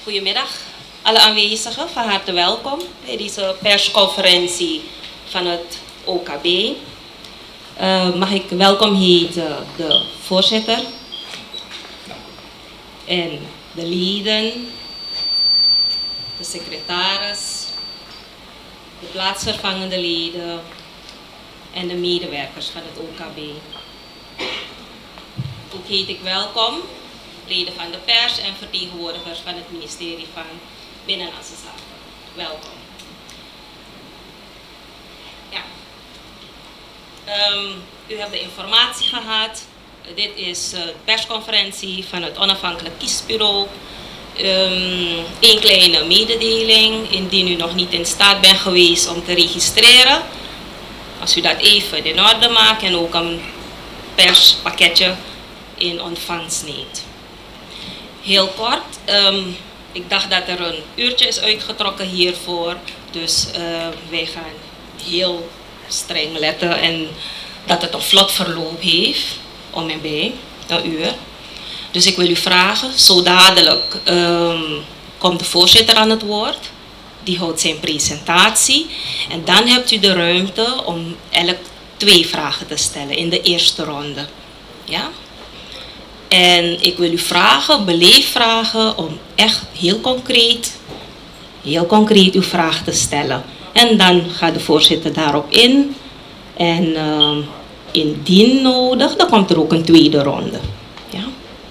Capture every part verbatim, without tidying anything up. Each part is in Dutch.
Goedemiddag, alle aanwezigen, van harte welkom bij deze persconferentie van het O K B. Uh, mag ik welkom heten de voorzitter en de leden, de secretaris, de plaatsvervangende leden en de medewerkers van het O K B. Ook heet ik welkom leden van de pers en vertegenwoordigers van het ministerie van Binnenlandse Zaken. Welkom. Ja. Um, u hebt de informatie gehad. Dit is de persconferentie van het onafhankelijk kiesbureau. Um, een kleine mededeling, indien u nog niet in staat bent geweest om te registreren. Als u dat even in orde maakt en ook een perspakketje in ontvangst neemt. Heel kort, um, ik dacht dat er een uurtje is uitgetrokken hiervoor, dus uh, wij gaan heel streng letten en dat het een vlot verloop heeft, om en bij, een uur. Dus ik wil u vragen, zo dadelijk um, komt de voorzitter aan het woord, die houdt zijn presentatie en dan hebt u de ruimte om elk twee vragen te stellen in de eerste ronde. Ja? En ik wil u vragen, beleefd vragen, om echt heel concreet, heel concreet uw vraag te stellen. En dan gaat de voorzitter daarop in. En uh, indien nodig, dan komt er ook een tweede ronde. Ja?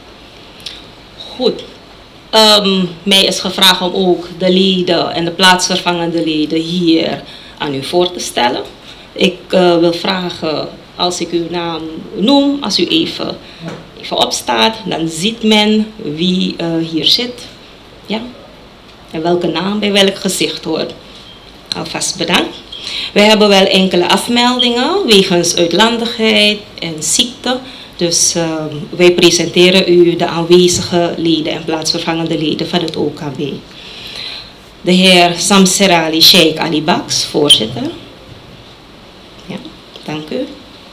Goed. Um, mij is gevraagd om ook de leden en de plaatsvervangende leden hier aan u voor te stellen. Ik uh, wil vragen, als ik uw naam noem, als u even... even opstaat, dan ziet men wie uh, hier zit. Ja? En welke naam bij welk gezicht hoort. Alvast bedankt. We hebben wel enkele afmeldingen wegens uitlandigheid en ziekte. Dus uh, wij presenteren u de aanwezige leden en plaatsvervangende leden van het O K B. De heer Samserali Sheikh Ali Baks, voorzitter. Ja, dank u.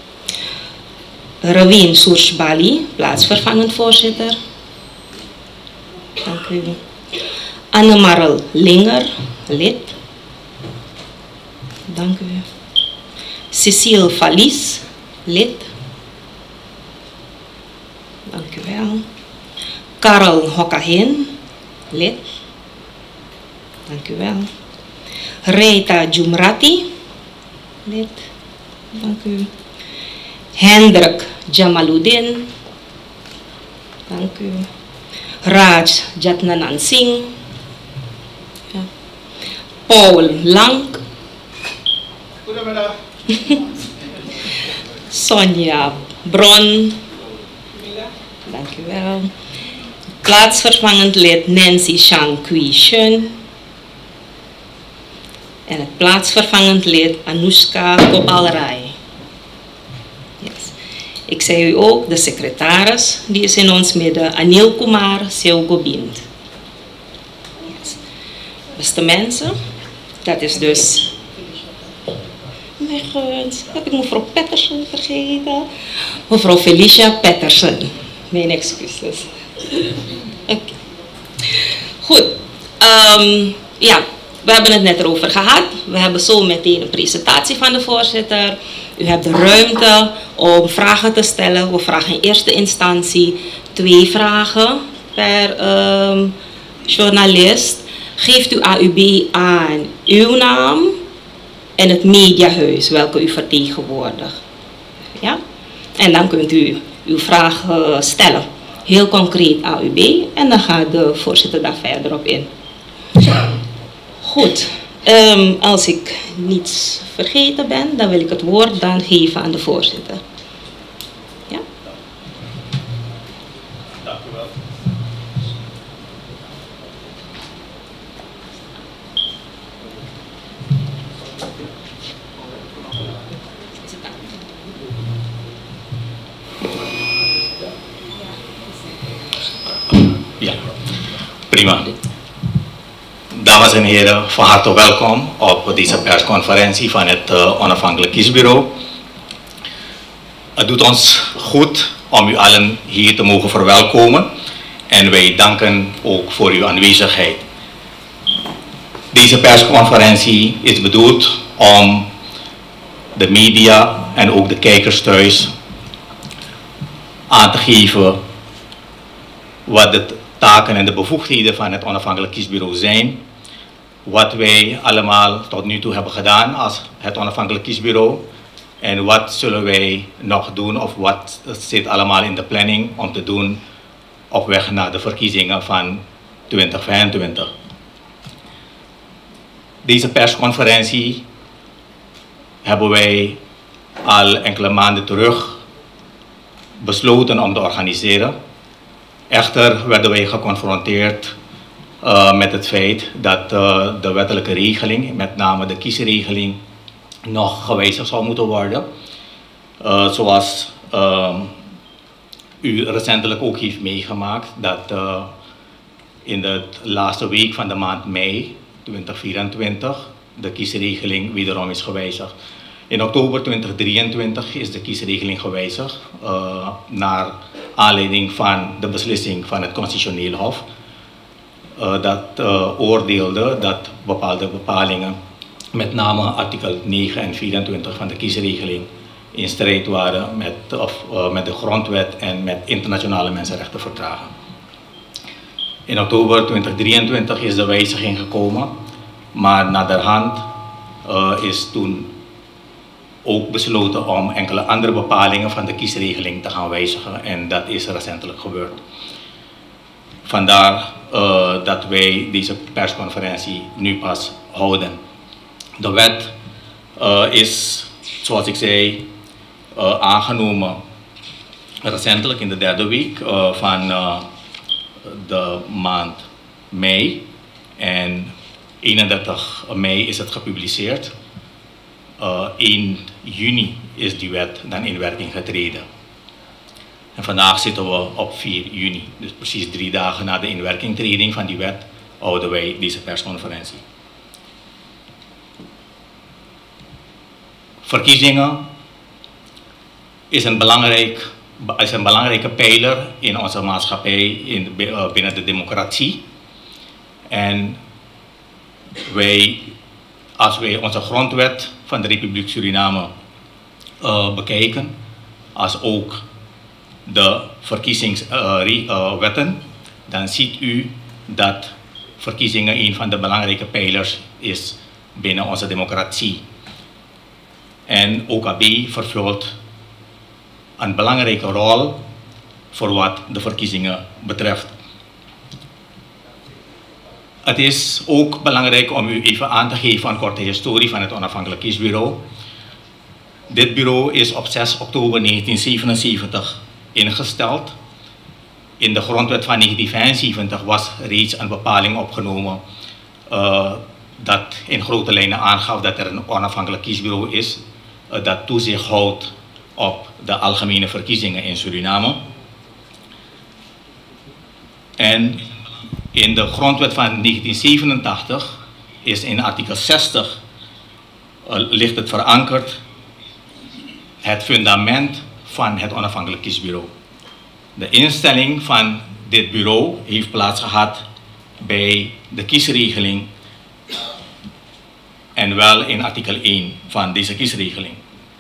Ravin Surshbali, plaatsvervangend voorzitter. Dank u. Annemarel Linger, lid. Dank u. Cecile Valies, lid. Dank u wel. Karel Hokkahin, lid. Dank u wel. Reita Jumrati, lid. Dank u. Hendrik Jamaluddin, dank u. Raj Jatnanan Singh, ja. Paul Lang, goedemiddag. Sonja Bron, dank u wel. Plaatsvervangend lid Nancy Shang Kui Shun en het plaatsvervangend lid Anushka Gopalrai. Ik zei u ook, de secretaris, die is in ons midden, Anil Kumar Seogobind. Yes. Beste mensen, dat is dus... Mijn gunst, heb ik mevrouw Pettersen vergeten? Mevrouw Felicia Pettersen, mijn excuses. Okay. Goed, um, ja, we hebben het net erover gehad. We hebben zo meteen een presentatie van de voorzitter. U hebt de ruimte om vragen te stellen. We vragen in eerste instantie twee vragen per um, journalist. Geeft u A U B aan uw naam en het mediahuis welke u vertegenwoordigt. Ja? En dan kunt u uw vraag uh, stellen. Heel concreet A U B en dan gaat de voorzitter daar verder op in. Goed. Um, als ik niets vergeten ben, dan wil ik het woord dan geven aan de voorzitter. Ja? Dank u wel. Ja, prima. Dames en heren, van harte welkom op deze persconferentie van het uh, onafhankelijk kiesbureau. Het doet ons goed om u allen hier te mogen verwelkomen En wij danken ook voor uw aanwezigheid. Deze persconferentie is bedoeld om de media en ook de kijkers thuis aan te geven wat de taken en de bevoegdheden van het onafhankelijk kiesbureau zijn. Wat wij allemaal tot nu toe hebben gedaan als het onafhankelijk kiesbureau. En wat zullen wij nog doen of wat zit allemaal in de planning om te doen op weg naar de verkiezingen van twintig vijfentwintig. Deze persconferentie hebben wij al enkele maanden terug besloten om te organiseren. Echter werden wij geconfronteerd uh, met het feit dat uh, de wettelijke regeling, met name de kiesregeling, nog gewijzigd zou moeten worden. Uh, zoals uh, u recentelijk ook heeft meegemaakt, dat uh, in de laatste week van de maand mei twintig vierentwintig de kiesregeling wederom is gewijzigd. In oktober twintig drieëntwintig is de kiesregeling gewijzigd uh, naar aanleiding van de beslissing van het Constitutioneel Hof. Uh, dat uh, oordeelde dat bepaalde bepalingen, met name artikel negen en vierentwintig van de kiesregeling, in strijd waren met, of, uh, met de grondwet en met internationale mensenrechtenverdragen. In oktober twintig drieëntwintig is de wijziging gekomen, maar naderhand uh, is toen ook besloten om enkele andere bepalingen van de kiesregeling te gaan wijzigen en dat is recentelijk gebeurd. Vandaar uh, dat wij deze persconferentie nu pas houden. De wet uh, is, zoals ik zei, uh, aangenomen recentelijk in de derde week uh, van uh, de maand mei en eenendertig mei is het gepubliceerd. Uh, één juni is die wet dan in werking getreden. En vandaag zitten we op vier juni, dus precies drie dagen na de inwerkingtreding van die wet houden wij deze persconferentie. Verkiezingen is een, belangrijk, is een belangrijke pijler in onze maatschappij, in, binnen de democratie. En wij, als wij onze grondwet van de Republiek Suriname uh, bekijken, als ook de verkiezingswetten, uh, dan ziet u dat verkiezingen een van de belangrijke pijlers is binnen onze democratie. En O K B vervult een belangrijke rol voor wat de verkiezingen betreft. Het is ook belangrijk om u even aan te geven een korte historie van het onafhankelijk kiesbureau. Dit bureau is op zes oktober negentien zevenenzeventig ingesteld. In de grondwet van negentien vijfenzeventig was reeds een bepaling opgenomen uh, dat in grote lijnen aangaf dat er een onafhankelijk kiesbureau is uh, dat toezicht houdt op de algemene verkiezingen in Suriname. En in de grondwet van negentien zevenentachtig is in artikel zestig uh, ligt het verankerd, het fundament van het onafhankelijk kiesbureau. De instelling van dit bureau heeft plaatsgehad bij de kiesregeling en wel in artikel één van deze kiesregeling.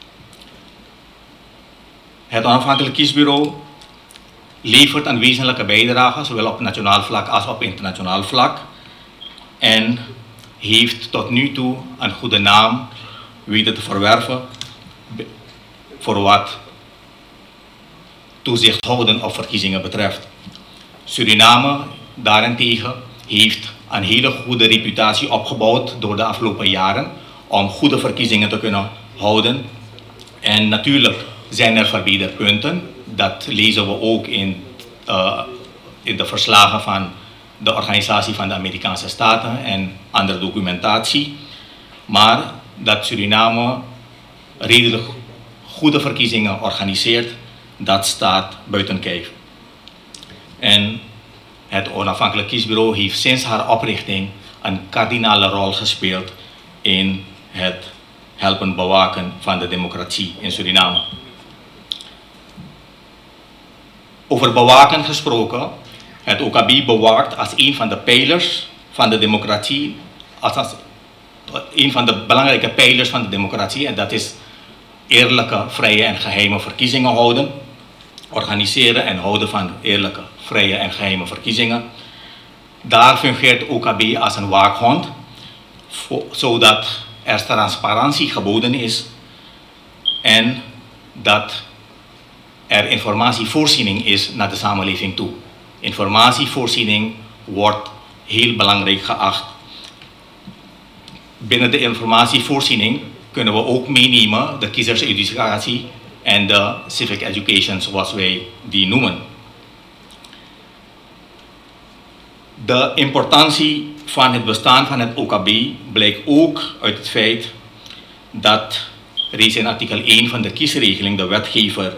Het onafhankelijk kiesbureau levert een wezenlijke bijdrage, zowel op nationaal vlak als op internationaal vlak. En heeft tot nu toe een goede naam weten te verwerven voor wat toezicht houden op verkiezingen betreft. Suriname daarentegen heeft een hele goede reputatie opgebouwd door de afgelopen jaren om goede verkiezingen te kunnen houden. En natuurlijk zijn er verbeterpunten. Dat lezen we ook in, uh, in de verslagen van de Organisatie van de Amerikaanse Staten en andere documentatie. Maar dat Suriname redelijk goede verkiezingen organiseert, dat staat buiten kijf. En het onafhankelijk kiesbureau heeft sinds haar oprichting een kardinale rol gespeeld in het helpen bewaken van de democratie in Suriname. Over bewaken gesproken, Het O K B bewaart als een van de pijlers van de democratie, als, als een van de belangrijke pijlers van de democratie, en dat is eerlijke, vrije en geheime verkiezingen houden, organiseren en houden van eerlijke, vrije en geheime verkiezingen. Daar fungeert O K B als een waakhond, zodat er transparantie geboden is en dat er informatievoorziening is naar de samenleving toe. Informatievoorziening wordt heel belangrijk geacht. Binnen de informatievoorziening kunnen we ook meenemen de kiezerseducatie en de civic education, zoals wij die noemen. De importantie van het bestaan van het O K B blijkt ook uit het feit dat reeds in artikel één van de kiesregeling de wetgever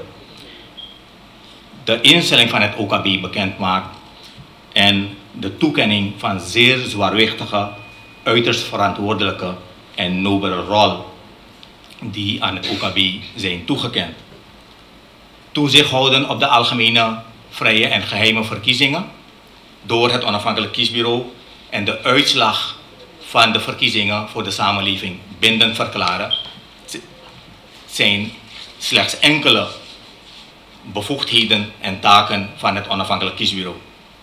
de instelling van het O K B bekend maakt en de toekenning van zeer zwaarwichtige, uiterst verantwoordelijke en nobele rol die aan het O K B zijn toegekend. Toezicht houden op de algemene, vrije en geheime verkiezingen door het onafhankelijk kiesbureau en de uitslag van de verkiezingen voor de samenleving bindend verklaren zijn slechts enkele bevoegdheden en taken van het onafhankelijk kiesbureau.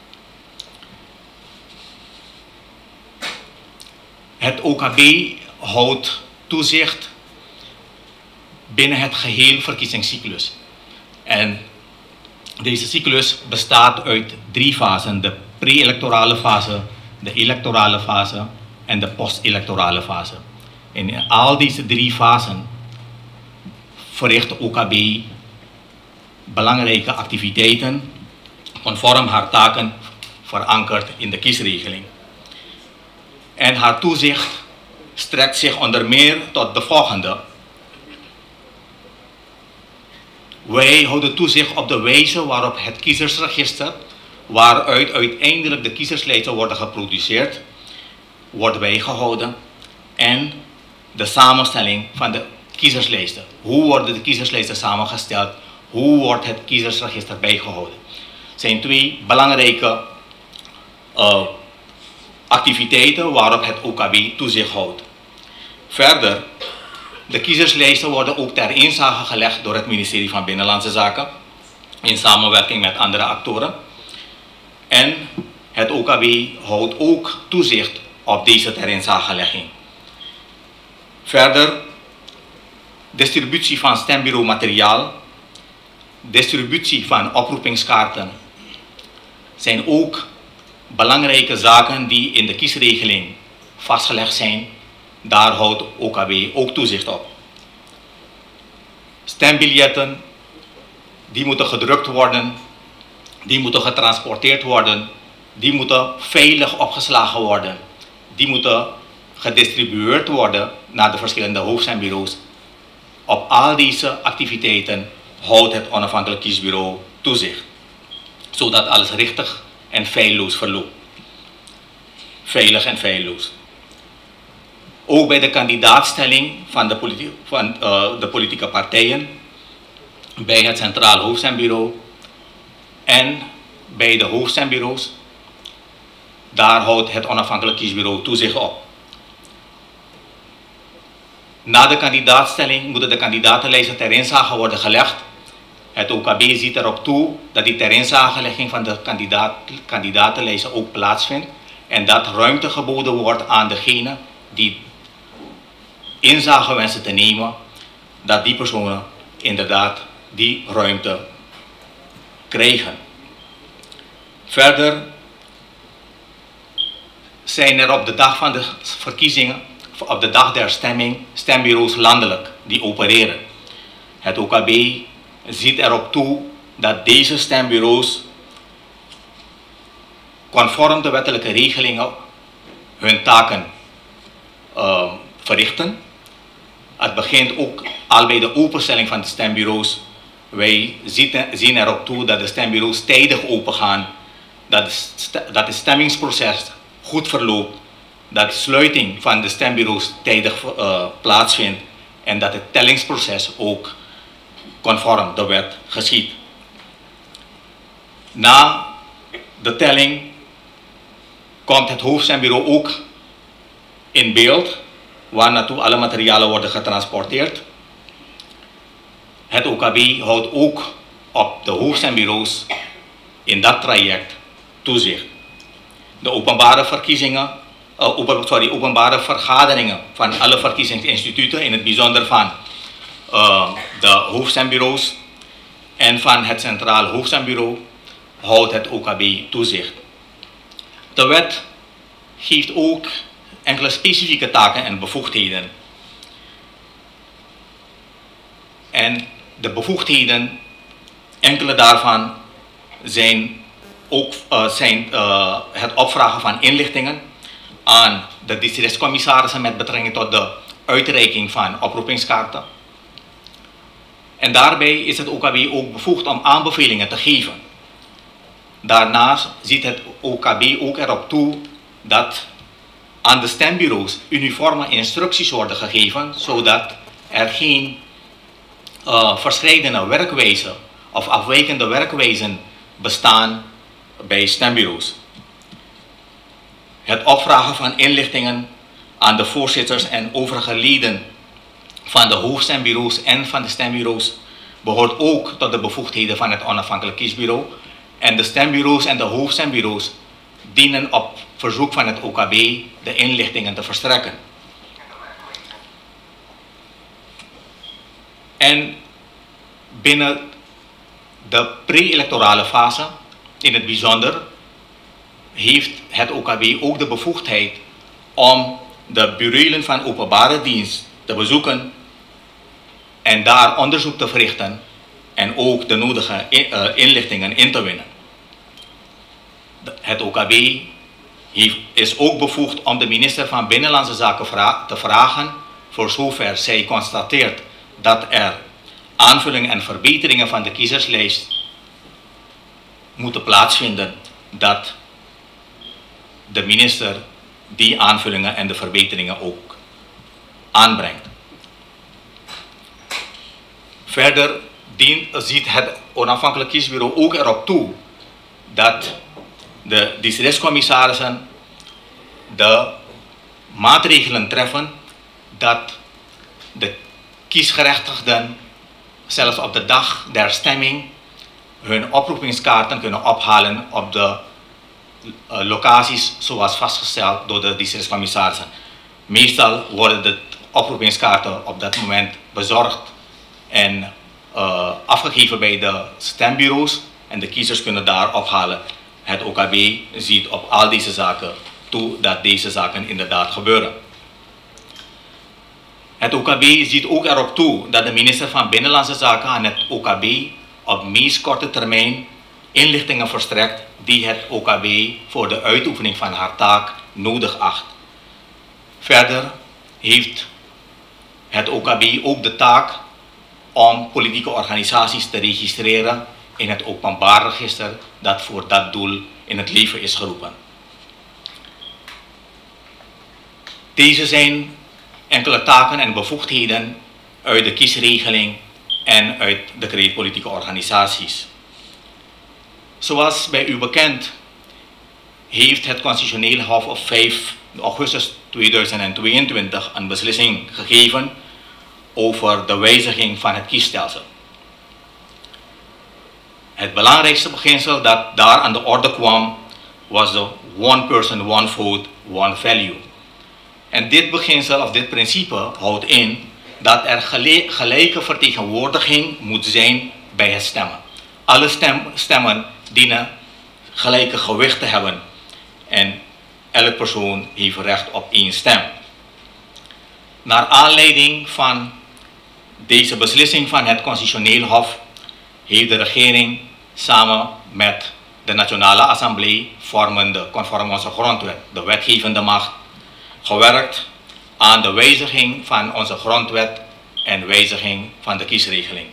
Het O K B houdt toezicht binnen het geheel verkiezingscyclus. En deze cyclus bestaat uit drie fasen: de pre-electorale fase, de electorale fase en de post-electorale fase. En in al deze drie fasen verricht de O K B belangrijke activiteiten conform haar taken verankerd in de kiesregeling. En haar toezicht strekt zich onder meer tot de volgende. Wij houden toezicht op de wijze waarop het kiezersregister, waaruit uiteindelijk de kiezerslijsten worden geproduceerd, wordt bijgehouden en de samenstelling van de kiezerslijsten. Hoe worden de kiezerslijsten samengesteld? Hoe wordt het kiezersregister bijgehouden? Het zijn twee belangrijke uh, activiteiten waarop het O K B toezicht houdt. Verder, de kiezerslijsten worden ook ter inzage gelegd door het ministerie van Binnenlandse Zaken in samenwerking met andere actoren. En het O K B houdt ook toezicht op deze ter inzagelegging. Verder, distributie van stembureaumateriaal, distributie van oproepingskaarten zijn ook belangrijke zaken die in de kiesregeling vastgelegd zijn. Daar houdt O K B ook toezicht op. Stembiljetten, die moeten gedrukt worden, die moeten getransporteerd worden, die moeten veilig opgeslagen worden, die moeten gedistribueerd worden naar de verschillende hoofdstembureaus. Op al deze activiteiten houdt het onafhankelijk kiesbureau toezicht, zodat alles richtig en feilloos verloopt. Veilig en feilloos. Ook bij de kandidaatstelling van de, politi van, uh, de politieke partijen, bij het Centraal Hoofdstembureau en bij de hoofdstembureaus, daar houdt het onafhankelijk kiesbureau toezicht op. Na de kandidaatstelling moeten de kandidatenlijsten ter inzage worden gelegd. Het O K B ziet erop toe dat die ter inzagelegging van de kandidaat, kandidatenlijsten ook plaatsvindt en dat ruimte geboden wordt aan degene die inzage wensen te nemen, dat die personen inderdaad die ruimte krijgen. Verder zijn er op de dag van de verkiezingen, op de dag der stemming, stembureaus landelijk die opereren. Het O K B ziet erop toe dat deze stembureaus conform de wettelijke regelingen hun taken uh, verrichten. Het begint ook al bij de openstelling van de stembureaus. Wij zien erop toe dat de stembureaus tijdig opengaan, dat het stemmingsproces goed verloopt, dat de sluiting van de stembureaus tijdig uh, plaatsvindt en dat het tellingsproces ook conform de wet geschiet. Na de telling komt het hoofdstembureau ook in beeld, waar naartoe alle materialen worden getransporteerd. Het O K B houdt ook op de hoofdstembureaus in dat traject toezicht. De openbare verkiezingen, uh, open, sorry, openbare vergaderingen van alle verkiezingsinstituten, in het bijzonder van uh, de hoofdstembureaus en van het Centraal Hoofdstembureau, houdt het O K B toezicht. De wet geeft ook enkele specifieke taken en bevoegdheden. En de bevoegdheden, enkele daarvan zijn ook uh, zijn, uh, het opvragen van inlichtingen aan de districtscommissarissen met betrekking tot de uitreiking van oproepingskaarten. En daarbij is het O K B ook bevoegd om aanbevelingen te geven. Daarnaast ziet het O K B ook erop toe dat aan de stembureaus uniforme instructies worden gegeven, zodat er geen uh, verschillende werkwijzen of afwijkende werkwijzen bestaan bij stembureaus. Het opvragen van inlichtingen aan de voorzitters en overige leden van de hoofdstembureaus en van de stembureaus behoort ook tot de bevoegdheden van het onafhankelijk kiesbureau. En de stembureaus en de hoofdstembureaus dienen op verzoek van het O K B de inlichtingen te verstrekken. En binnen de pre-electorale fase, in het bijzonder, heeft het O K B ook de bevoegdheid om de bureaulen van openbare dienst te bezoeken en daar onderzoek te verrichten en ook de nodige inlichtingen in te winnen. Het O K B heeft, is ook bevoegd om de minister van Binnenlandse Zaken vra- te vragen, voor zover zij constateert dat er aanvullingen en verbeteringen van de kiezerslijst moeten plaatsvinden, dat de minister die aanvullingen en de verbeteringen ook aanbrengt. Verder dient, ziet het onafhankelijk kiesbureau ook erop toe dat de districtscommissarissen de maatregelen treffen dat de kiesgerechtigden zelfs op de dag der stemming hun oproepingskaarten kunnen ophalen op de uh, locaties zoals vastgesteld door de districtscommissarissen. Meestal worden de oproepingskaarten op dat moment bezorgd en uh, afgegeven bij de stembureaus en de kiezers kunnen daar ophalen. Het O K B ziet op al deze zaken toe dat deze zaken inderdaad gebeuren. Het O K B ziet ook erop toe dat de minister van Binnenlandse Zaken aan het O K B op meest korte termijn inlichtingen verstrekt die het O K B voor de uitoefening van haar taak nodig acht. Verder heeft het O K B ook de taak om politieke organisaties te registreren in het openbaar register dat voor dat doel in het leven is geroepen. Deze zijn enkele taken en bevoegdheden uit de kiesregeling en uit de decreet politieke organisaties. Zoals bij u bekend heeft het Constitutioneel Hof op vijf augustus tweeduizend tweeëntwintig een beslissing gegeven over de wijziging van het kiesstelsel. Het belangrijkste beginsel dat daar aan de orde kwam was de one person, one vote, one value. En dit beginsel of dit principe houdt in dat er gelijke vertegenwoordiging moet zijn bij het stemmen. Alle stem, stemmen dienen gelijke gewicht te hebben en elke persoon heeft recht op één stem. Naar aanleiding van deze beslissing van het Constitutioneel Hof heeft de regering samen met de Nationale Assemblée, vormende conform onze grondwet, de wetgevende macht, gewerkt aan de wijziging van onze grondwet en wijziging van de kiesregeling.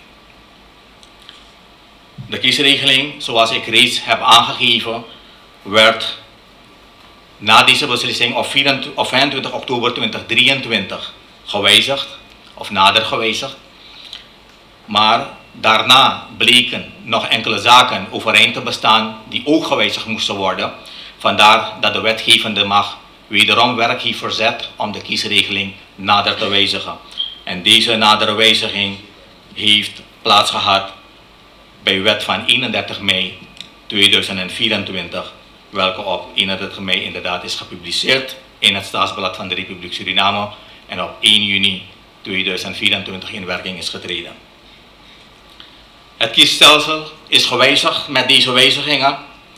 De kiesregeling, zoals ik reeds heb aangegeven, werd na deze beslissing op vijfentwintig oktober tweeduizend drieëntwintig gewijzigd of nader gewijzigd. Maar Daarna bleken nog enkele zaken overeind te bestaan die ook gewijzigd moesten worden. Vandaar dat de wetgevende macht wederom werk heeft verzet om de kiesregeling nader te wijzigen. En deze nadere wijziging heeft plaatsgehad bij wet van eenendertig mei tweeduizend vierentwintig, welke op eenendertig mei inderdaad is gepubliceerd in het Staatsblad van de Republiek Suriname en op één juni tweeduizend vierentwintig in werking is getreden. Het kiesstelsel is gewijzigd met deze wijzigingen.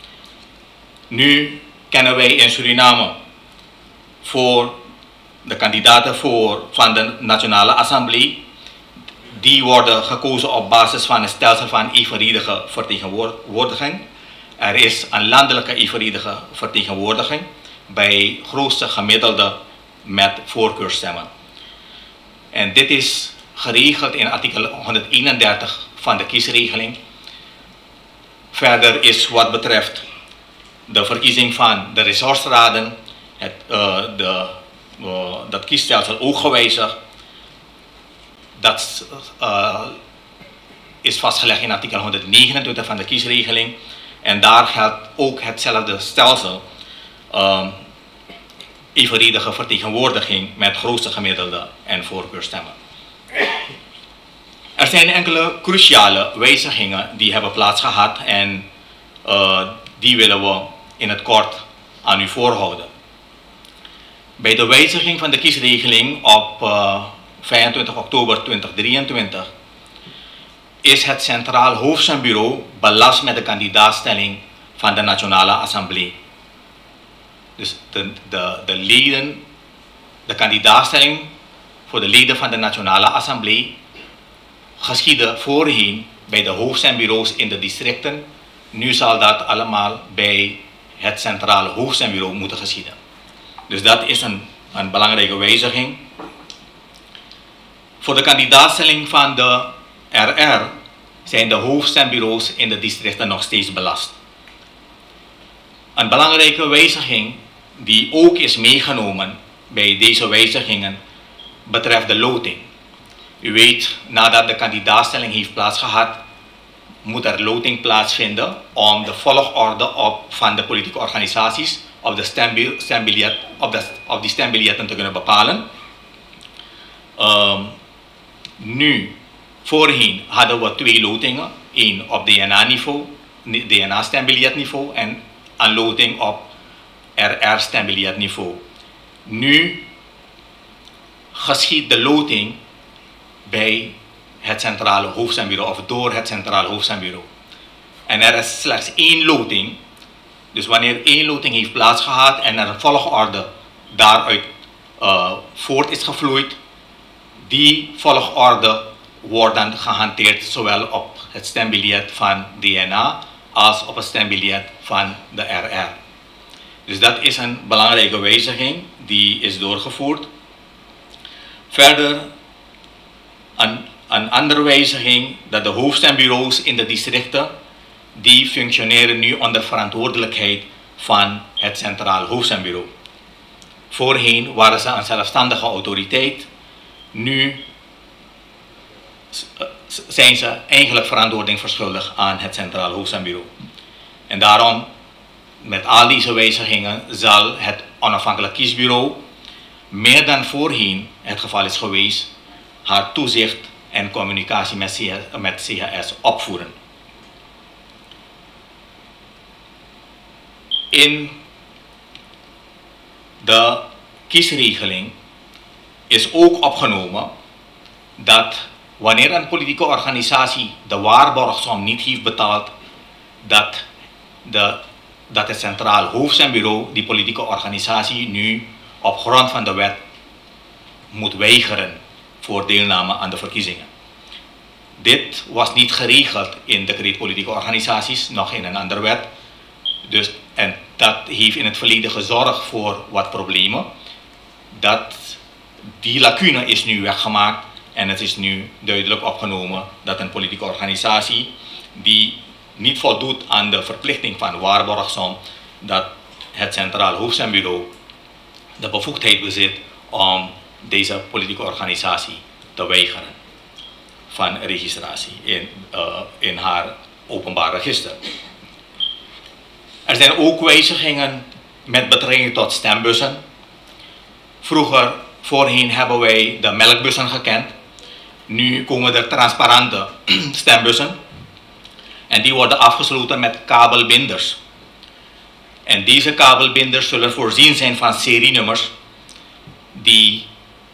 Nu kennen wij in Suriname voor de kandidaten voor, van de Nationale Assemblée. Die worden gekozen op basis van een stelsel van evenredige vertegenwoordiging. Er is een landelijke evenredige vertegenwoordiging bij grootste gemiddelde met voorkeurstemmen. En dit is geregeld in artikel honderdeenendertig van de kiesregeling. Verder is wat betreft de verkiezing van de ressortraden, het, uh, de, uh, dat kiesstelsel ook gewijzigd. Dat uh, is vastgelegd in artikel honderdnegenentwintig van de kiesregeling. En daar geldt ook hetzelfde stelsel. Uh, evenredige vertegenwoordiging met grootste gemiddelde en voorkeurstemmen. Er zijn enkele cruciale wijzigingen die hebben plaatsgehad en uh, die willen we in het kort aan u voorhouden. Bij de wijziging van de kiesregeling op uh, vijfentwintig oktober tweeduizend drieëntwintig is het Centraal Hoofdstembureau belast met de kandidaatstelling van de Nationale Assemblée. Dus de, de, de leden, de kandidaatstelling voor de leden van de Nationale Assemblée geschiedde voorheen bij de hoofdstembureaus in de districten. Nu zal dat allemaal bij het Centraal Hoofdstembureau moeten geschieden. Dus dat is een, een belangrijke wijziging. Voor de kandidaatstelling van de R R zijn de hoofdstembureaus in de districten nog steeds belast. Een belangrijke wijziging die ook is meegenomen bij deze wijzigingen betreft de loting. U weet, nadat de kandidaatstelling heeft plaatsgehad, moet er loting plaatsvinden om de volgorde op van de politieke organisaties op, de stembiljet, op, de, op die stembiljetten te kunnen bepalen. Um, nu, voorheen hadden we twee lotingen, één op D N A-niveau, D N A-stembiljetniveau en een loting op R R-stembiljetniveau. Nu geschiedt de loting bij het Centrale Hoofdstembureau of door het Centrale Hoofdstembureau. En er is slechts één loting. Dus wanneer één loting heeft plaatsgehad en er een volgorde daaruit uh, voort is gevloeid, die volgorde wordt dan gehanteerd zowel op het stembiljet van D N A als op het stembiljet van de R R. Dus dat is een belangrijke wijziging die is doorgevoerd. Verder een, een andere wijziging dat de hoofdstembureaus in de districten die functioneren nu onder verantwoordelijkheid van het Centraal Hoofdstembureau. Voorheen waren ze een zelfstandige autoriteit, nu zijn ze eigenlijk verantwoording verschuldigd aan het Centraal Hoofdstembureau. En daarom, met al deze wijzigingen, zal het onafhankelijk kiesbureau, meer dan voorheen het geval is geweest, haar toezicht en communicatie met C H S opvoeren. In de kiesregeling is ook opgenomen dat wanneer een politieke organisatie de waarborgsom niet heeft betaald, dat, de, dat het Centraal Hoofdstembureau die politieke organisatie nu op grond van de wet moet weigeren voor deelname aan de verkiezingen. Dit was niet geregeld in decreet politieke organisaties, nog in een andere wet. Dus, en dat heeft in het verleden gezorgd voor wat problemen. Dat, die lacune is nu weggemaakt en het is nu duidelijk opgenomen dat een politieke organisatie die niet voldoet aan de verplichting van waarborgsom, dat het Centraal Hoofdstembureau de bevoegdheid bezit om deze politieke organisatie te weigeren. van registratie in, uh, in haar openbaar register. Er zijn ook wijzigingen met betrekking tot stembussen. Vroeger, voorheen hebben wij de melkbussen gekend. Nu komen er transparante stembussen. En die worden afgesloten met kabelbinders. En deze kabelbinders zullen voorzien zijn van serienummers. Die,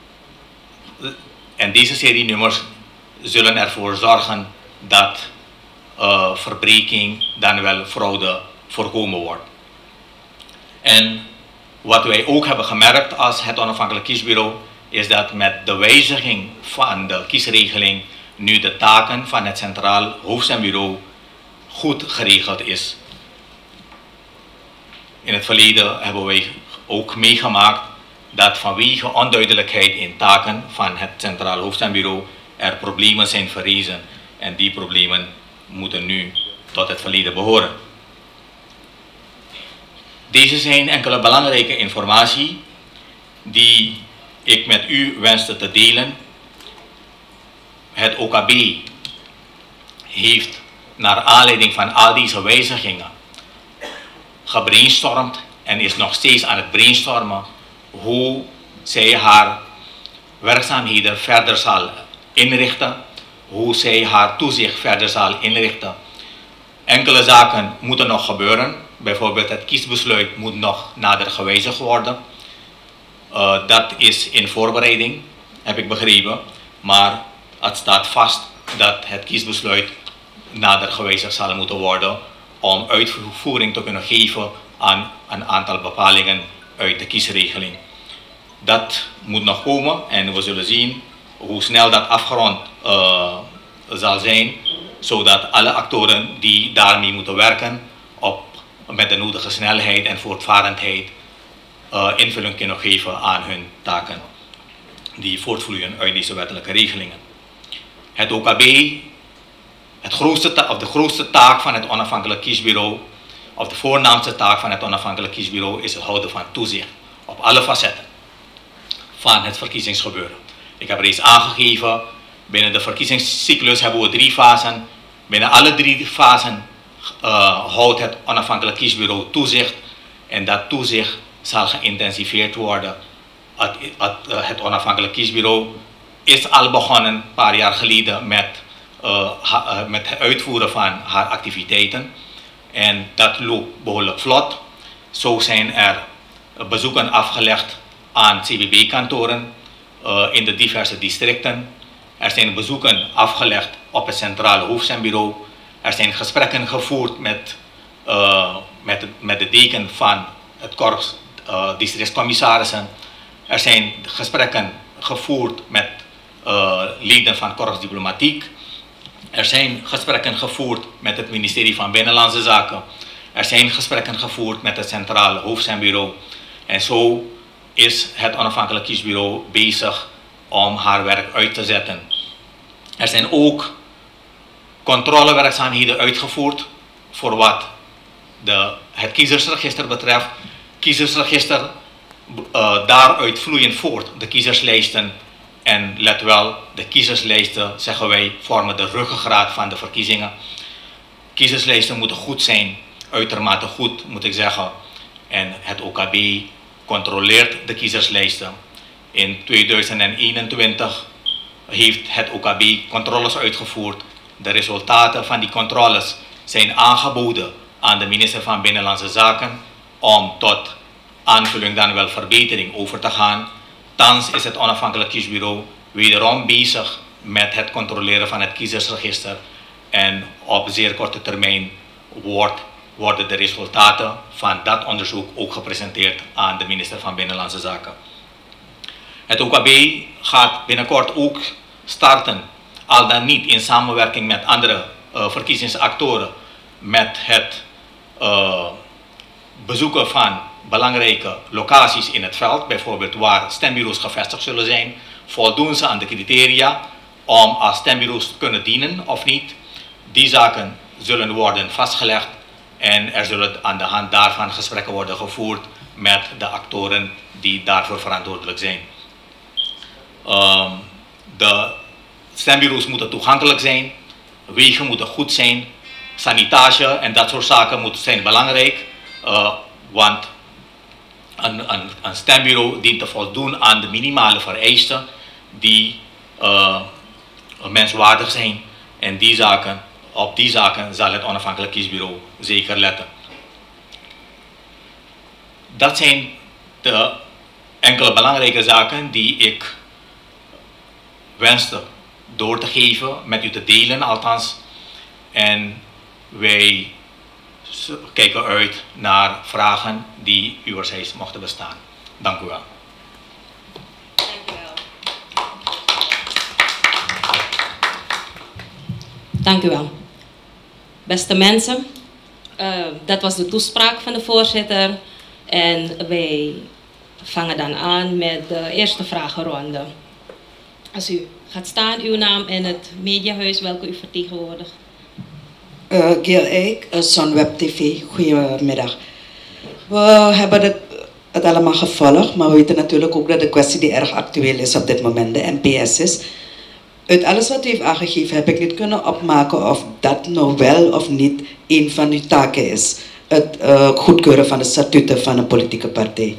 en deze serienummers zullen ervoor zorgen dat uh, verbreking, dan wel fraude, voorkomen wordt. En wat wij ook hebben gemerkt als het onafhankelijk kiesbureau, is dat met de wijziging van de kiesregeling nu de taken van het Centraal Hoofdstembureau goed geregeld is. In het verleden hebben wij ook meegemaakt dat vanwege onduidelijkheid in taken van het Centraal Hoofdstembureau er problemen zijn verrezen en die problemen moeten nu tot het verleden behoren. Deze zijn enkele belangrijke informatie die ik met u wenste te delen. Het O K B heeft naar aanleiding van al deze wijzigingen gebrainstormd en is nog steeds aan het brainstormen hoe zij haar werkzaamheden verder zal inrichten, hoe zij haar toezicht verder zal inrichten. Enkele zaken moeten nog gebeuren, bijvoorbeeld het kiesbesluit moet nog nader gewijzigd worden. Uh, dat is in voorbereiding, heb ik begrepen, maar het staat vast dat het kiesbesluit nader gewijzigd zal moeten worden om uitvoering te kunnen geven aan een aantal bepalingen uit de kiesregeling. Dat moet nog komen en we zullen zien hoe snel dat afgerond uh, zal zijn, zodat alle actoren die daarmee moeten werken op, met de nodige snelheid en voortvarendheid uh, invulling kunnen geven aan hun taken die voortvloeien uit deze wettelijke regelingen. Het O K B, het grootste of de grootste taak van het onafhankelijk kiesbureau, of de voornaamste taak van het onafhankelijk kiesbureau, is het houden van toezicht op alle facetten van het verkiezingsgebeuren. Ik heb reeds aangegeven, binnen de verkiezingscyclus hebben we drie fasen. Binnen alle drie fasen uh, houdt het onafhankelijk kiesbureau toezicht en dat toezicht zal geïntensiveerd worden. Het, het, het onafhankelijk kiesbureau is al begonnen een paar jaar geleden met, uh, ha, met het uitvoeren van haar activiteiten en dat loopt behoorlijk vlot. Zo zijn er bezoeken afgelegd aan C B B-kantoren uh, in de diverse districten. Er zijn bezoeken afgelegd op het Centrale Hoofdstembureau. Er zijn gesprekken gevoerd met, uh, met, met de deken van het korps uh, districtscommissarissen. Er zijn gesprekken gevoerd met uh, leden van korps diplomatiek. Er zijn gesprekken gevoerd met het ministerie van Binnenlandse Zaken. Er zijn gesprekken gevoerd met het Centrale Hoofdstembureau. En zo is het onafhankelijk kiesbureau bezig om haar werk uit te zetten. Er zijn ook controlewerkzaamheden uitgevoerd voor wat de, het kiezersregister betreft. Kiezersregister, uh, daaruit vloeien voort de kiezerslijsten. En let wel, de kiezerslijsten, zeggen wij, vormen de ruggengraat van de verkiezingen. Kiezerslijsten moeten goed zijn, uitermate goed moet ik zeggen. En het O K B controleert de kiezerslijsten. In tweeduizend eenentwintig heeft het O K B controles uitgevoerd. De resultaten van die controles zijn aangeboden aan de minister van Binnenlandse Zaken om tot aanvulling dan wel verbetering over te gaan. Thans is het onafhankelijk kiesbureau wederom bezig met het controleren van het kiezersregister en op zeer korte termijn wordt, worden de resultaten van dat onderzoek ook gepresenteerd aan de minister van Binnenlandse Zaken. Het O K B gaat binnenkort ook starten, al dan niet in samenwerking met andere uh, verkiezingsactoren, met het uh, bezoeken van belangrijke locaties in het veld, bijvoorbeeld waar stembureaus gevestigd zullen zijn. Voldoen ze aan de criteria om als stembureaus te kunnen dienen of niet? Die zaken zullen worden vastgelegd en er zullen aan de hand daarvan gesprekken worden gevoerd met de actoren die daarvoor verantwoordelijk zijn. Um, de stembureaus moeten toegankelijk zijn, wegen moeten goed zijn, sanitage en dat soort zaken moeten zijn belangrijk, uh, want een, een, een stembureau dient te voldoen aan de minimale vereisten die uh, menswaardig zijn en die zaken, op die zaken zal het onafhankelijk kiesbureau zeker letten. Dat zijn de enkele belangrijke zaken die ik wenste door te geven, met u te delen althans. En wij kijken uit naar vragen die uwerzijds mochten bestaan. Dank u wel. Dank u wel. Dank u wel. Beste mensen, uh, dat was de toespraak van de voorzitter. En wij vangen dan aan met de eerste vragenronde. Als u gaat staan, uw naam en het mediahuis welke u vertegenwoordigt. Uh, Gil Eijk, uh, Sunweb T V, goedemiddag. We hebben het, het allemaal gevolgd, maar we weten natuurlijk ook dat de kwestie die erg actueel is op dit moment de N P S is. Uit alles wat u heeft aangegeven heb ik niet kunnen opmaken of dat nou wel of niet een van uw taken is. Het uh, goedkeuren van de statuten van een politieke partij.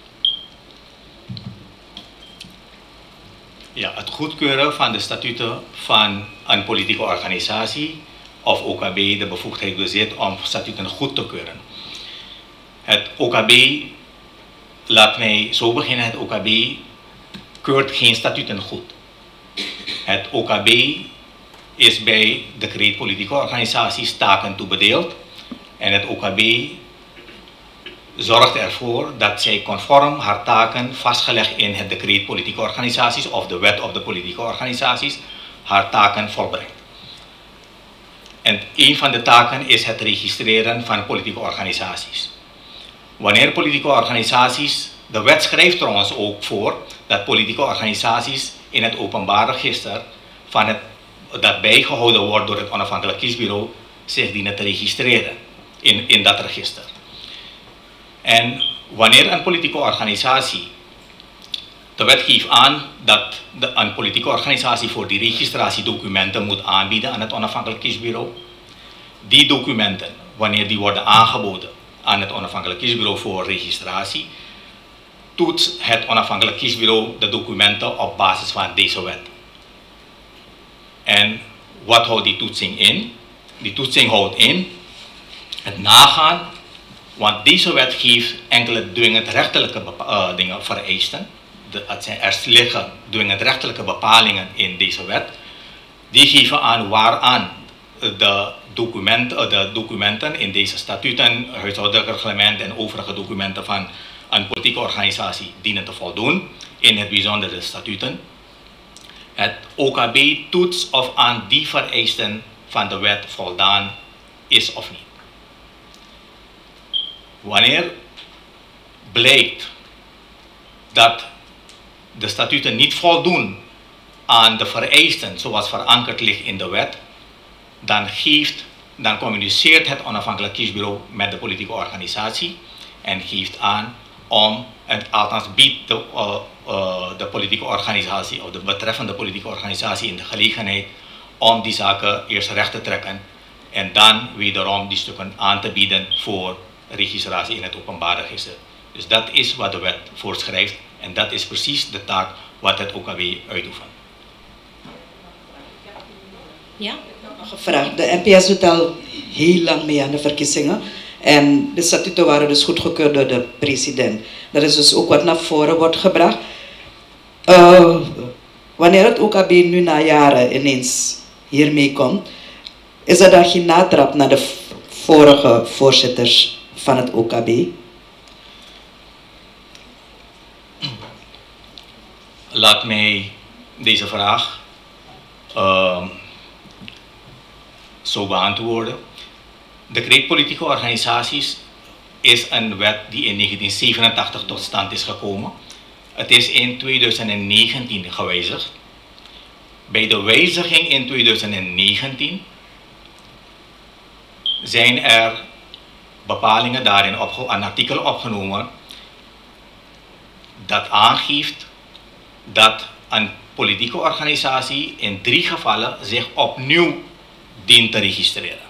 Ja, het goedkeuren van de statuten van een politieke organisatie of O K B de bevoegdheid bezit om statuten goed te keuren. Het O K B, laat mij zo beginnen, het O K B keurt geen statuten goed. Het O K B is bij decreet politieke organisaties taken toebedeeld en het O K B zorgt ervoor dat zij conform haar taken vastgelegd in het decreet politieke organisaties of de wet op de politieke organisaties haar taken volbrengt. En een van de taken is het registreren van politieke organisaties. Wanneer politieke organisaties, de wet schrijft trouwens ook voor dat politieke organisaties in het openbaar register van het, dat bijgehouden wordt door het onafhankelijk kiesbureau zich dienen te registreren in, in dat register. En wanneer een politieke organisatie, de wet geeft aan dat de, een politieke organisatie voor die registratiedocumenten moet aanbieden aan het onafhankelijk kiesbureau. Die documenten, wanneer die worden aangeboden aan het onafhankelijk kiesbureau voor registratie, toetst het onafhankelijk kiesbureau de documenten op basis van deze wet. En wat houdt die toetsing in? Die toetsing houdt in het nagaan, want deze wet geeft enkele dwingend rechterlijke uh, dingen vereisten. De, er liggen dwingend rechterlijke bepalingen in deze wet. Die geven aan waaraan de, document, de documenten in deze statuten, huishoudelijk reglement en overige documenten van een politieke organisatie dienen te voldoen, in het bijzonder de statuten. Het O K B toetst of aan die vereisten van de wet voldaan is of niet. Wanneer blijkt dat de statuten niet voldoen aan de vereisten zoals verankerd ligt in de wet, dan, geeft, dan communiceert het onafhankelijk kiesbureau met de politieke organisatie en geeft aan om, en althans biedt de, uh, uh, de politieke organisatie of de betreffende politieke organisatie in de gelegenheid om die zaken eerst recht te trekken en dan wederom die stukken aan te bieden voor registratie in het openbaar register. Dus dat is wat de wet voorschrijft en dat is precies de taak wat het O K B uitoefent. Ja? Nog een vraag. De N P S doet al heel lang mee aan de verkiezingen en de statuten waren dus goedgekeurd door de president. Dat is dus ook wat naar voren wordt gebracht. Uh, wanneer het O K B nu na jaren ineens hiermee komt, is er dan geen natrap naar de vorige voorzitters van het O K B? Laat mij deze vraag uh, zo beantwoorden. Decreet politieke organisaties is een wet die in negentien zevenentachtig tot stand is gekomen. Het is in tweeduizend negentien gewijzigd. Bij de wijziging in tweeduizend negentien zijn er bepalingen daarin opge- een artikel opgenomen dat aangeeft dat een politieke organisatie in drie gevallen zich opnieuw dient te registreren.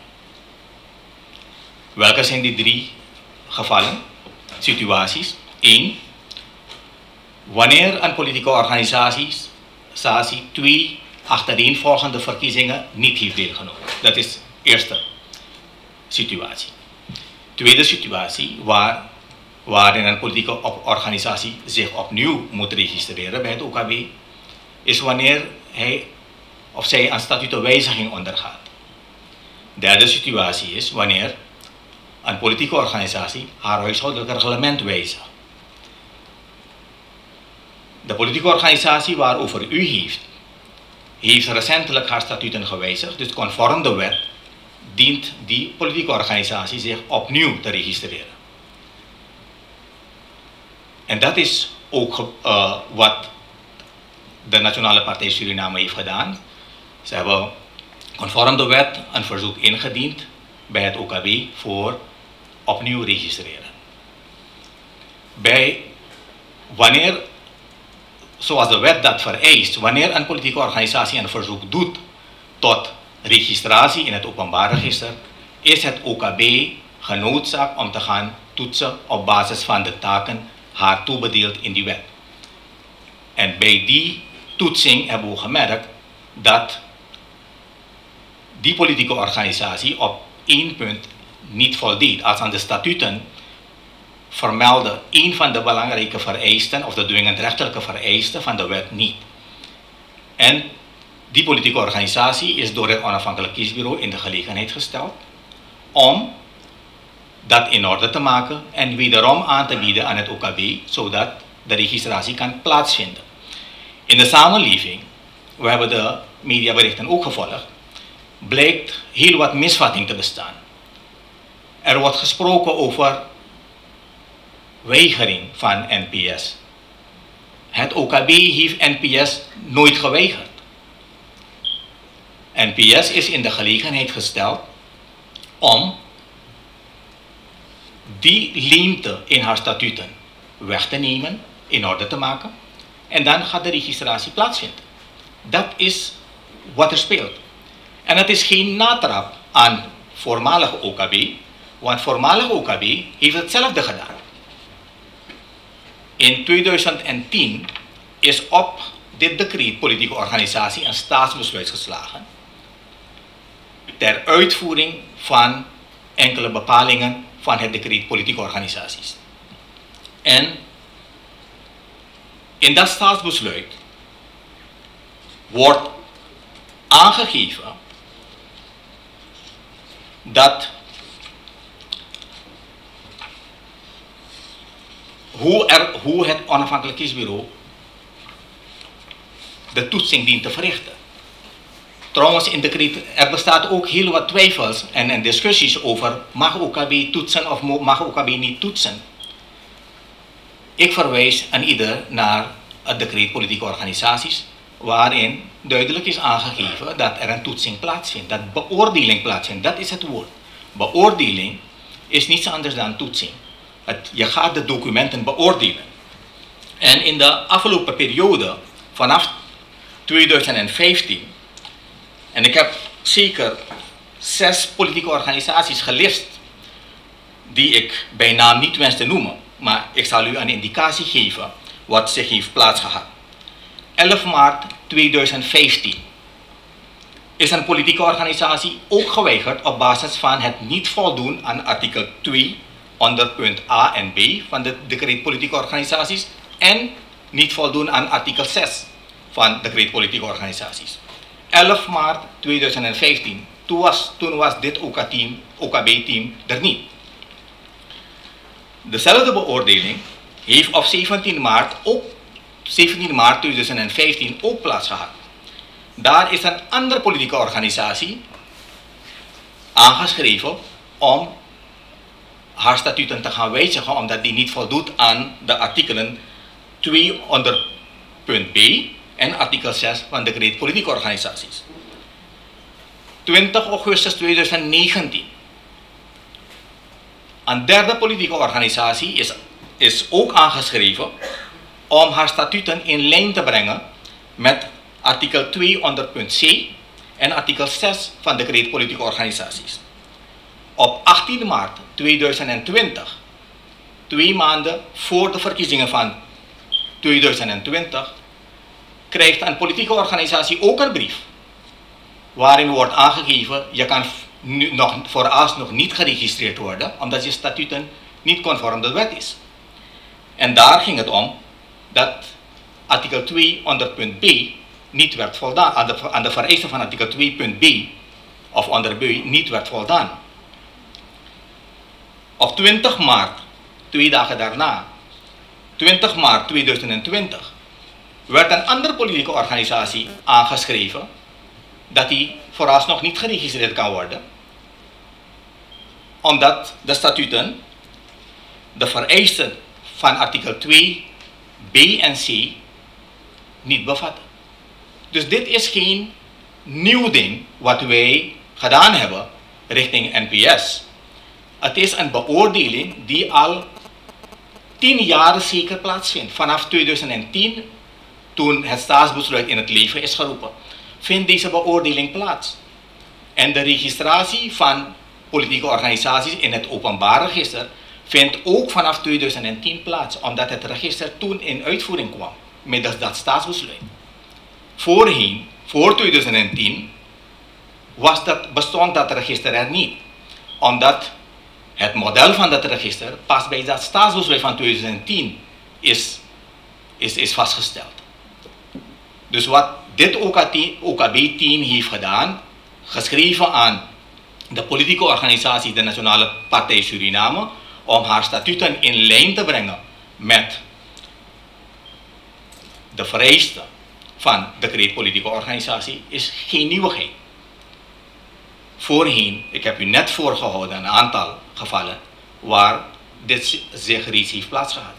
Welke zijn die drie gevallen, situaties? Eén, wanneer een politieke organisatie twee achtereenvolgende verkiezingen niet heeft deelgenomen. Dat is de eerste situatie. Tweede situatie, waar, waarin een politieke organisatie zich opnieuw moet registreren bij het O K B, is wanneer hij of zij een statutenwijziging ondergaat. Derde situatie is wanneer een politieke organisatie haar huishoudelijk reglement wijzigt. De politieke organisatie waarover u heeft, heeft recentelijk haar statuten gewijzigd, dus conform de wet dient die politieke organisatie zich opnieuw te registreren. En dat is ook uh, wat de Nationale Partij Suriname heeft gedaan. Ze hebben conform de wet een verzoek ingediend bij het O K B voor opnieuw registreren. Bij wanneer, zoals de wet dat vereist, wanneer een politieke organisatie een verzoek doet tot registratie in het openbaar register, is het O K B genoodzaakt om te gaan toetsen op basis van de taken haar toebedeeld in die wet. En bij die toetsing hebben we gemerkt dat die politieke organisatie op één punt niet voldeed. Als aan de statuten vermelden een van de belangrijke vereisten of de dwingend rechterlijke vereisten van de wet niet. En die politieke organisatie is door het onafhankelijk kiesbureau in de gelegenheid gesteld om dat in orde te maken en wederom aan te bieden aan het O K B, zodat de registratie kan plaatsvinden. In de samenleving, we hebben de mediaberichten ook gevolgd, blijkt heel wat misvatting te bestaan. Er wordt gesproken over weigering van N P S. Het O K B heeft N P S nooit geweigerd. N P S is in de gelegenheid gesteld om die leemte in haar statuten weg te nemen, in orde te maken, en dan gaat de registratie plaatsvinden. Dat is wat er speelt. En het is geen natrap aan voormalige O K B, want voormalige O K B heeft hetzelfde gedaan. In tweeduizend tien is op dit decreet politieke organisatie een staatsbesluit geslagen ter uitvoering van enkele bepalingen van het decreet politieke organisaties. En in dat staatsbesluit wordt aangegeven dat hoe, er, hoe het onafhankelijk kiesbureau de toetsing dient te verrichten. Trouwens, in decreet, er bestaat ook heel wat twijfels en, en discussies over mag O K B toetsen of mag O K B niet toetsen. Ik verwijs aan ieder naar het decreet politieke organisaties, waarin duidelijk is aangegeven dat er een toetsing plaatsvindt, dat beoordeling plaatsvindt. Dat is het woord. Beoordeling is niets anders dan toetsing. Het, je gaat de documenten beoordelen. En in de afgelopen periode, vanaf tweeduizend vijftien, en ik heb zeker zes politieke organisaties gelist, die ik bij naam niet wens te noemen, maar ik zal u een indicatie geven wat zich heeft plaatsgehad. elf maart tweeduizend vijftien is een politieke organisatie ook geweigerd op basis van het niet voldoen aan artikel twee onder punt A en B van de decreet politieke organisaties en niet voldoen aan artikel zes van de decreet politieke organisaties. elf maart tweeduizend vijftien, toen was, toen was dit O K B-team er niet. Dezelfde beoordeling heeft op zeventien maart, ook, zeventien maart tweeduizend vijftien ook plaatsgehad. Daar is een andere politieke organisatie aangeschreven om haar statuten te gaan wijzigen, omdat die niet voldoet aan de artikelen twee onder punt B en artikel zes van de decreet politieke organisaties. twintig augustus tweeduizend negentien. Een derde politieke organisatie is, is ook aangeschreven om haar statuten in lijn te brengen met artikel twee onder punt C en artikel zes van de decreet politieke organisaties. Op achttien maart tweeduizend twintig, twee maanden voor de verkiezingen van tweeduizend twintig, krijgt een politieke organisatie ook een brief waarin wordt aangegeven, je kan nu nog vooralsnog niet geregistreerd worden omdat je statuten niet conform de wet is. En daar ging het om dat artikel twee onder punt B niet werd voldaan, aan de, aan de vereisten van artikel twee punt B of onder B niet werd voldaan. Op twintig maart, twee dagen daarna, twintig maart tweeduizend twintig, werd een andere politieke organisatie aangeschreven dat die vooralsnog niet geregistreerd kan worden, omdat de statuten de vereisten van artikel twee B en C niet bevatten. Dus dit is geen nieuw ding wat wij gedaan hebben richting N P S. Het is een beoordeling die al tien jaar zeker plaatsvindt. Vanaf tweeduizend tien, toen het staatsbesluit in het leven is geroepen, vindt deze beoordeling plaats. En de registratie van politieke organisaties in het openbaar register vindt ook vanaf tweeduizend tien plaats, omdat het register toen in uitvoering kwam, middels dat staatsbesluit. Voorheen, voor tweeduizend tien, was dat, bestond dat register er niet, omdat het model van dat register pas bij dat staatsbesluit van tweeduizend tien is, is, is vastgesteld. Dus wat dit O K B tien heeft gedaan, geschreven aan de politieke organisatie de Nationale Partij Suriname, om haar statuten in lijn te brengen met de vereisten van de decreet politieke organisatie, is geen nieuwigheid. Voorheen, ik heb u net voorgehouden een aantal gevallen waar dit zich reeds heeft plaatsgehad.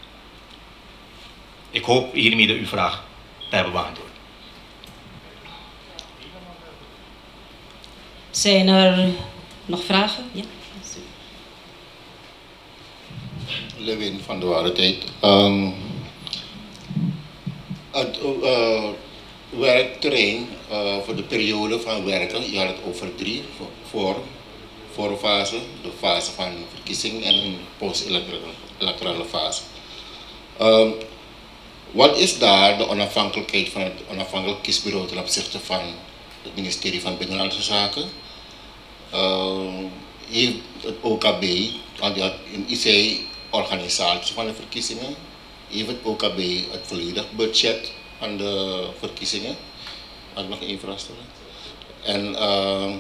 Ik hoop hiermee uw vraag te hebben beantwoord. Zijn er nog vragen? Ja. Lewin van de Ware Tijd. Um, het uh, werkterrein uh, voor de periode van werken, je had het over drie, voor, voorfase, de fase van verkiezing en een post-electorale fase. Um, wat is daar de onafhankelijkheid van het onafhankelijk kiesbureau ten opzichte van het ministerie van Binnenlandse Zaken? Uh, heeft het O K B, want in I C organisatie van de verkiezingen, heeft het O K B het volledig budget van de verkiezingen? Mag ik nog één vraag stellen? En uh,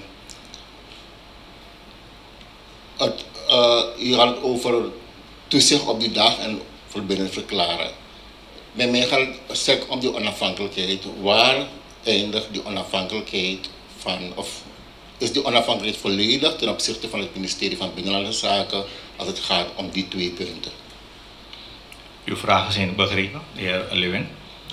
het, uh, je had het over toezicht op die dag en verbinden verklaren. Bij mij gaat het om die onafhankelijkheid. Waar eindigt die onafhankelijkheid van, of is die onafhankelijkheid volledig ten opzichte van het ministerie van Binnenlandse Zaken als het gaat om die twee punten? Uw vragen zijn begrepen, de heer Lewin.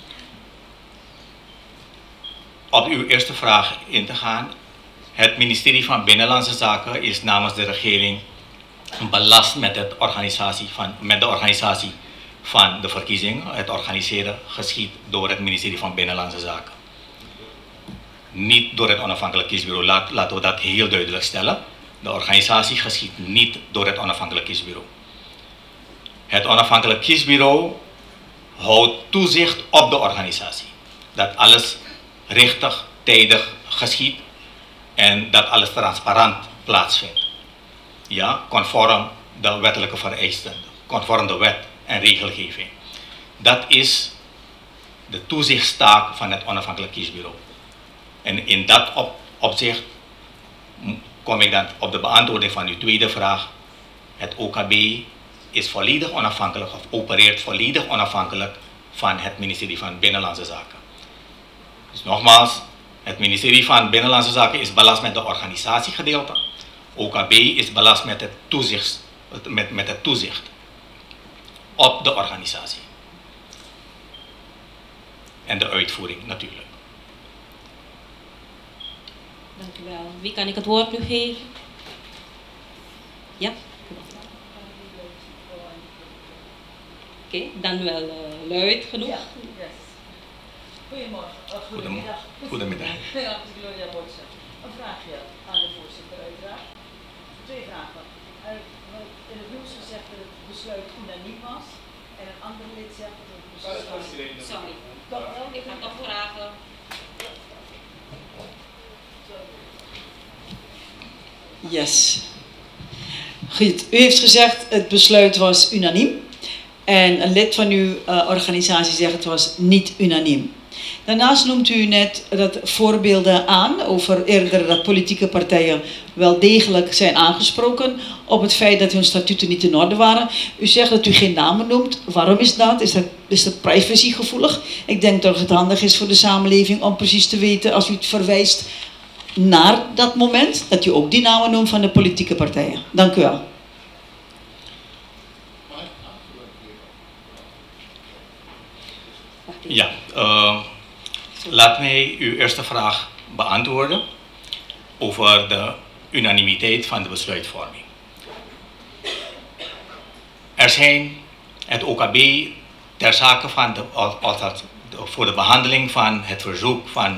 Op uw eerste vraag in te gaan. Het ministerie van Binnenlandse Zaken is namens de regering belast met, het organisatie van, met de organisatie van de verkiezingen. Het organiseren geschiet door het ministerie van Binnenlandse Zaken. Niet door het onafhankelijk kiesbureau. Laat, laten we dat heel duidelijk stellen. De organisatie geschiet niet door het onafhankelijk kiesbureau. Het onafhankelijk kiesbureau houdt toezicht op de organisatie. Dat alles richtig, tijdig geschiet en dat alles transparant plaatsvindt. Ja, conform de wettelijke vereisten, conform de wet en regelgeving. Dat is de toezichtstaak van het onafhankelijk kiesbureau. En in dat op, opzicht kom ik dan op de beantwoording van uw tweede vraag. Het O K B is volledig onafhankelijk of opereert volledig onafhankelijk van het ministerie van Binnenlandse Zaken. Dus nogmaals, het ministerie van Binnenlandse Zaken is belast met de organisatiegedeelte. O K B is belast met het toezicht, met, met het toezicht op de organisatie. En de uitvoering natuurlijk. Dank u wel. Wie kan ik het woord nu geven? Ja? Oké, okay, dan wel uh, luid genoeg. Ja. Goedemorgen. Uh, Goedemiddag. Goedemiddag. Ja, Gloria Boysen. Een vraagje aan de voorzitter uiteraard. Twee vragen. Uh, in het nieuws gezegd dat het besluit unaniem was. En een ander lid zegt dat het besluit was. Sorry. Toch wel? Ik ga toch vragen. Yes. Goed, u heeft gezegd het besluit was unaniem. En een lid van uw uh, organisatie zegt het was niet unaniem. Daarnaast noemt u net dat voorbeelden aan over eerder dat politieke partijen wel degelijk zijn aangesproken op het feit dat hun statuten niet in orde waren. U zegt dat u geen namen noemt. Waarom is dat? Is dat, is dat privacygevoelig? Ik denk dat het handig is voor de samenleving om precies te weten als u het verwijst naar dat moment, dat u ook die namen noemt van de politieke partijen. Dank u wel. Ja, uh, laat mij uw eerste vraag beantwoorden over de unanimiteit van de besluitvorming. Er zijn het O K B ter zake van de, altijd, voor de behandeling van het verzoek van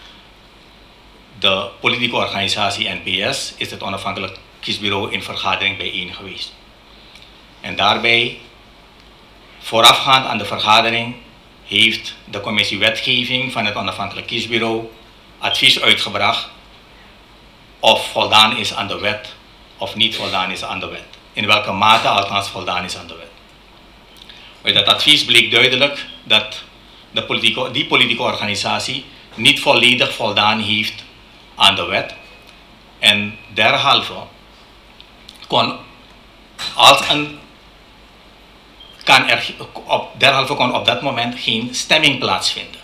de politieke organisatie N P S is het onafhankelijk kiesbureau in vergadering bijeen geweest. En daarbij, voorafgaand aan de vergadering, heeft de commissie wetgeving van het onafhankelijk kiesbureau advies uitgebracht of voldaan is aan de wet of niet voldaan is aan de wet. In welke mate althans voldaan is aan de wet. Uit dat advies bleek duidelijk dat de politieke, die politieke organisatie niet volledig voldaan heeft aan de wet. En derhalve kon als een kan er op, derhalve kon op dat moment geen stemming plaatsvinden.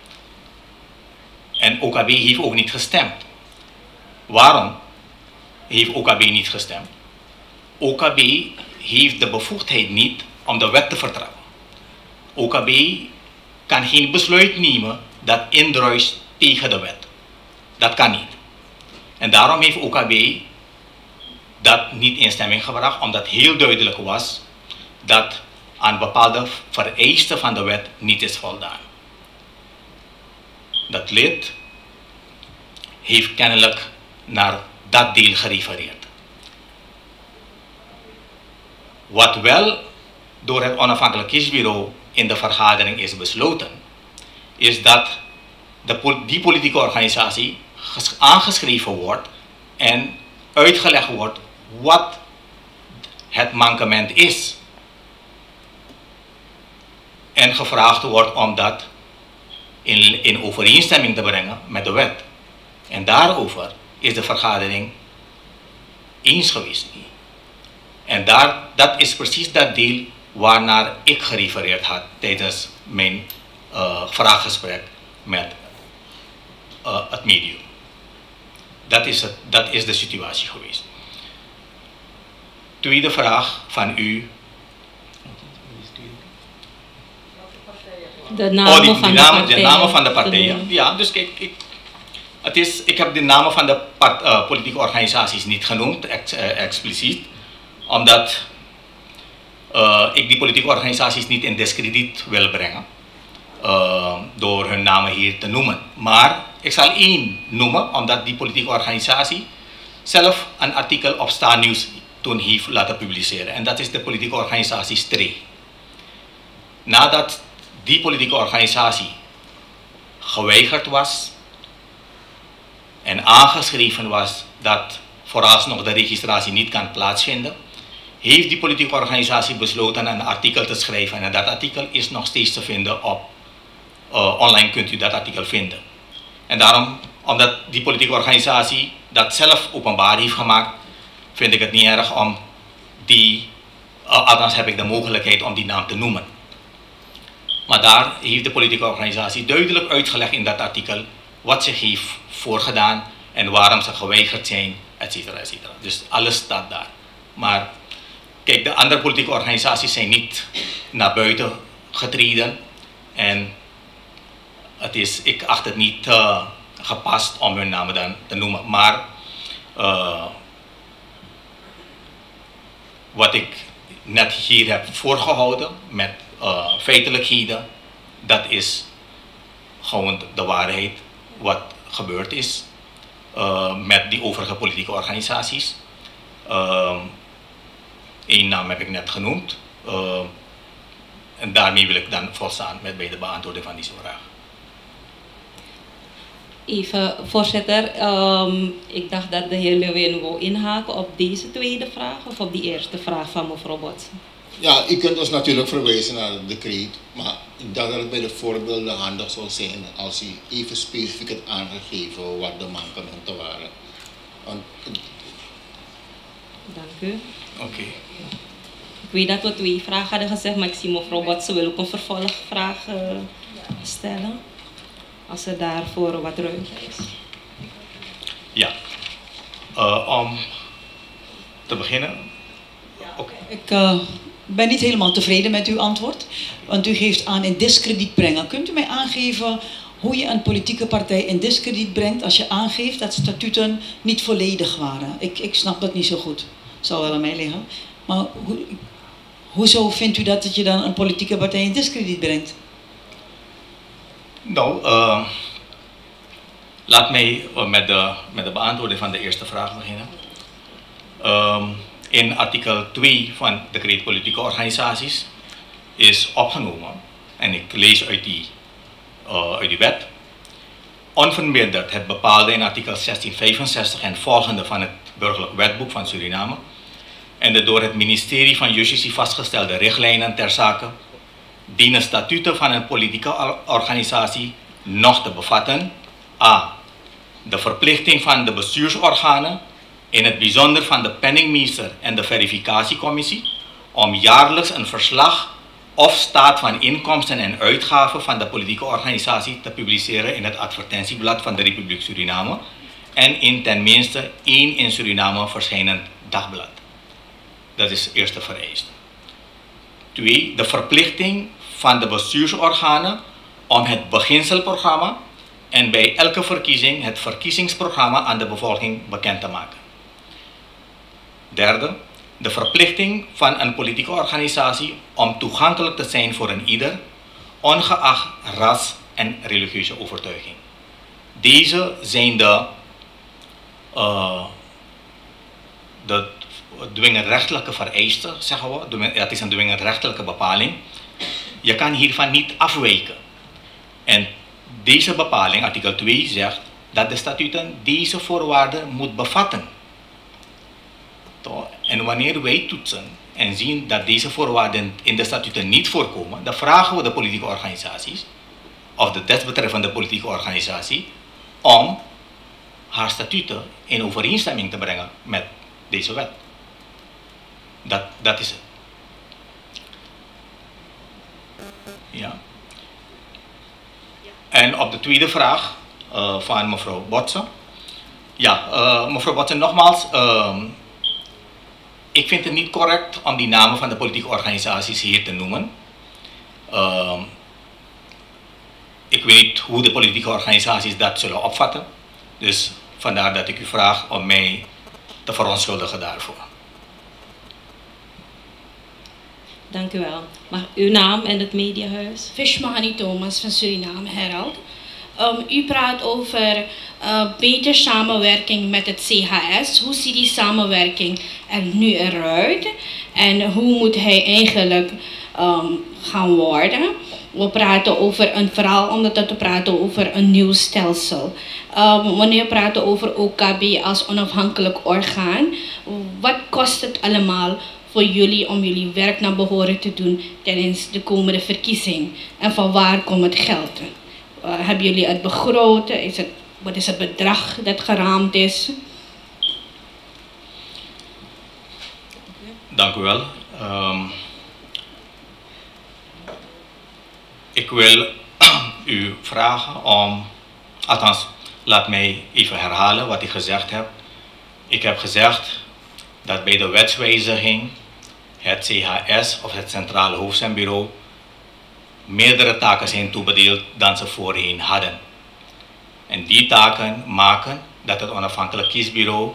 En O K B heeft ook niet gestemd. Waarom heeft O K B niet gestemd? O K B heeft de bevoegdheid niet om de wet te vertrappen. O K B kan geen besluit nemen dat indruist tegen de wet. Dat kan niet. En daarom heeft O K B dat niet in stemming gebracht, omdat heel duidelijk was dat aan bepaalde vereisten van de wet niet is voldaan. Dat lid heeft kennelijk naar dat deel gerefereerd. Wat wel door het onafhankelijk kiesbureau in de vergadering is besloten, is dat de, die politieke organisatie aangeschreven wordt en uitgelegd wordt wat het mankement is. En gevraagd wordt om dat in, in overeenstemming te brengen met de wet. En daarover is de vergadering eens geweest. En daar, dat is precies dat deel waarnaar ik gerefereerd had tijdens mijn uh, vraaggesprek met uh, het medium. Dat is, het, dat is de situatie geweest. Tweede vraag van u. De namen, oh, die, van, die de namen, de namen van de partijen. De ja, dus kijk, ik, het is, ik heb de namen van de part, uh, politieke organisaties niet genoemd, ex, uh, expliciet, omdat uh, ik die politieke organisaties niet in diskrediet wil brengen, uh, door hun namen hier te noemen. Maar ik zal één noemen, omdat die politieke organisatie zelf een artikel op Star News toen heeft laten publiceren. En dat is de politieke organisatie S T R E E. Nadat die politieke organisatie geweigerd was en aangeschreven was dat vooralsnog de registratie niet kan plaatsvinden, heeft die politieke organisatie besloten een artikel te schrijven. En dat artikel is nog steeds te vinden op, uh, online kunt u dat artikel vinden. En daarom, omdat die politieke organisatie dat zelf openbaar heeft gemaakt, vind ik het niet erg om die, uh, althans heb ik de mogelijkheid om die naam te noemen. Maar daar heeft de politieke organisatie duidelijk uitgelegd in dat artikel wat zich heeft voorgedaan en waarom ze geweigerd zijn, et cetera, et cetera. Dus alles staat daar. Maar kijk, de andere politieke organisaties zijn niet naar buiten getreden en het is, ik acht het niet uh, gepast om hun namen dan te noemen. Maar uh, wat ik net hier heb voorgehouden met uh, feitelijkheden, dat is gewoon de waarheid wat gebeurd is uh, met die overige politieke organisaties. Eén uh, naam heb ik net genoemd. Uh, en daarmee wil ik dan volstaan met bij de beantwoording van deze vraag. Even, voorzitter, um, ik dacht dat de heer Lewin wou inhaken op deze tweede vraag of op die eerste vraag van mevrouw Botsen. Ja, u kunt ons natuurlijk verwijzen naar het decreet, maar ik dacht dat het bij de voorbeelden handig zou zijn als u even specifiek het aangegeven wat de mankementen waren. Want... Dank u. Oké. Okay. Ik weet dat we twee vragen hadden gezegd, maar ik zie mevrouw Botsen wil ook een vervolgvraag uh, stellen. Als er daarvoor wat ruimte is. Ja. Uh, om te beginnen. Okay. Ik uh, ben niet helemaal tevreden met uw antwoord. Want u geeft aan in diskrediet brengen. Kunt u mij aangeven hoe je een politieke partij in diskrediet brengt als je aangeeft dat statuten niet volledig waren? Ik, ik snap dat niet zo goed. Zal wel aan mij liggen. Maar ho hoezo vindt u dat, dat je dan een politieke partij in diskrediet brengt? Nou, uh, laat mij met de, met de beantwoording van de eerste vraag beginnen. Um, in artikel twee van de decreet politieke organisaties is opgenomen, en ik lees uit die, uh, uit die wet, onverminderd het bepaalde in artikel zestien vijfenzestig en volgende van het burgerlijk wetboek van Suriname en de door het ministerie van Justitie vastgestelde richtlijnen ter zake dienen statuten van een politieke organisatie nog te bevatten: a. de verplichting van de bestuursorganen, in het bijzonder van de penningmeester en de verificatiecommissie, om jaarlijks een verslag of staat van inkomsten en uitgaven van de politieke organisatie te publiceren in het advertentieblad van de Republiek Suriname en in tenminste één in Suriname verschijnend dagblad. Dat is de eerste vereiste. Twee, de verplichting van de bestuursorganen om het beginselprogramma en bij elke verkiezing het verkiezingsprogramma aan de bevolking bekend te maken. Derde, de verplichting van een politieke organisatie om toegankelijk te zijn voor een ieder, ongeacht ras en religieuze overtuiging. Deze zijn de, uh, de dwingendrechtelijke vereisten, zeggen we. Het is een dwingendrechtelijke bepaling. Je kan hiervan niet afwijken. En deze bepaling, artikel twee, zegt dat de statuten deze voorwaarden moet bevatten. En wanneer wij toetsen en zien dat deze voorwaarden in de statuten niet voorkomen, dan vragen we de politieke organisaties, of de desbetreffende politieke organisatie, om haar statuten in overeenstemming te brengen met deze wet. Dat, dat is het. Ja. En op de tweede vraag uh, van mevrouw Botsen. Ja, uh, mevrouw Botsen, nogmaals. Uh, ik vind het niet correct om die namen van de politieke organisaties hier te noemen. Uh, ik weet niet hoe de politieke organisaties dat zullen opvatten. Dus vandaar dat ik u vraag om mij te verontschuldigen daarvoor. Dank u wel. Mag uw naam en het mediahuis? Fishmahani Thomas van Suriname Herald. Um, u praat over uh, beter samenwerking met het C H S. Hoe ziet die samenwerking er nu eruit? En hoe moet hij eigenlijk um, gaan worden? We praten over een, vooral omdat we praten over een nieuw stelsel. Um, wanneer we praten over O K B als onafhankelijk orgaan, wat kost het allemaal voor jullie om jullie werk naar behoren te doen tijdens de komende verkiezing? En van waar komt het geld? Uh, hebben jullie het begroten? Is het, wat is het bedrag dat geraamd is? Dank u wel. Um, ik wil u vragen om, althans, laat mij even herhalen wat ik gezegd heb. Ik heb gezegd dat bij de wetswijziging het C H S of het Centrale Hoofdzendbureau meerdere taken zijn toebedeeld dan ze voorheen hadden. En die taken maken dat het onafhankelijk kiesbureau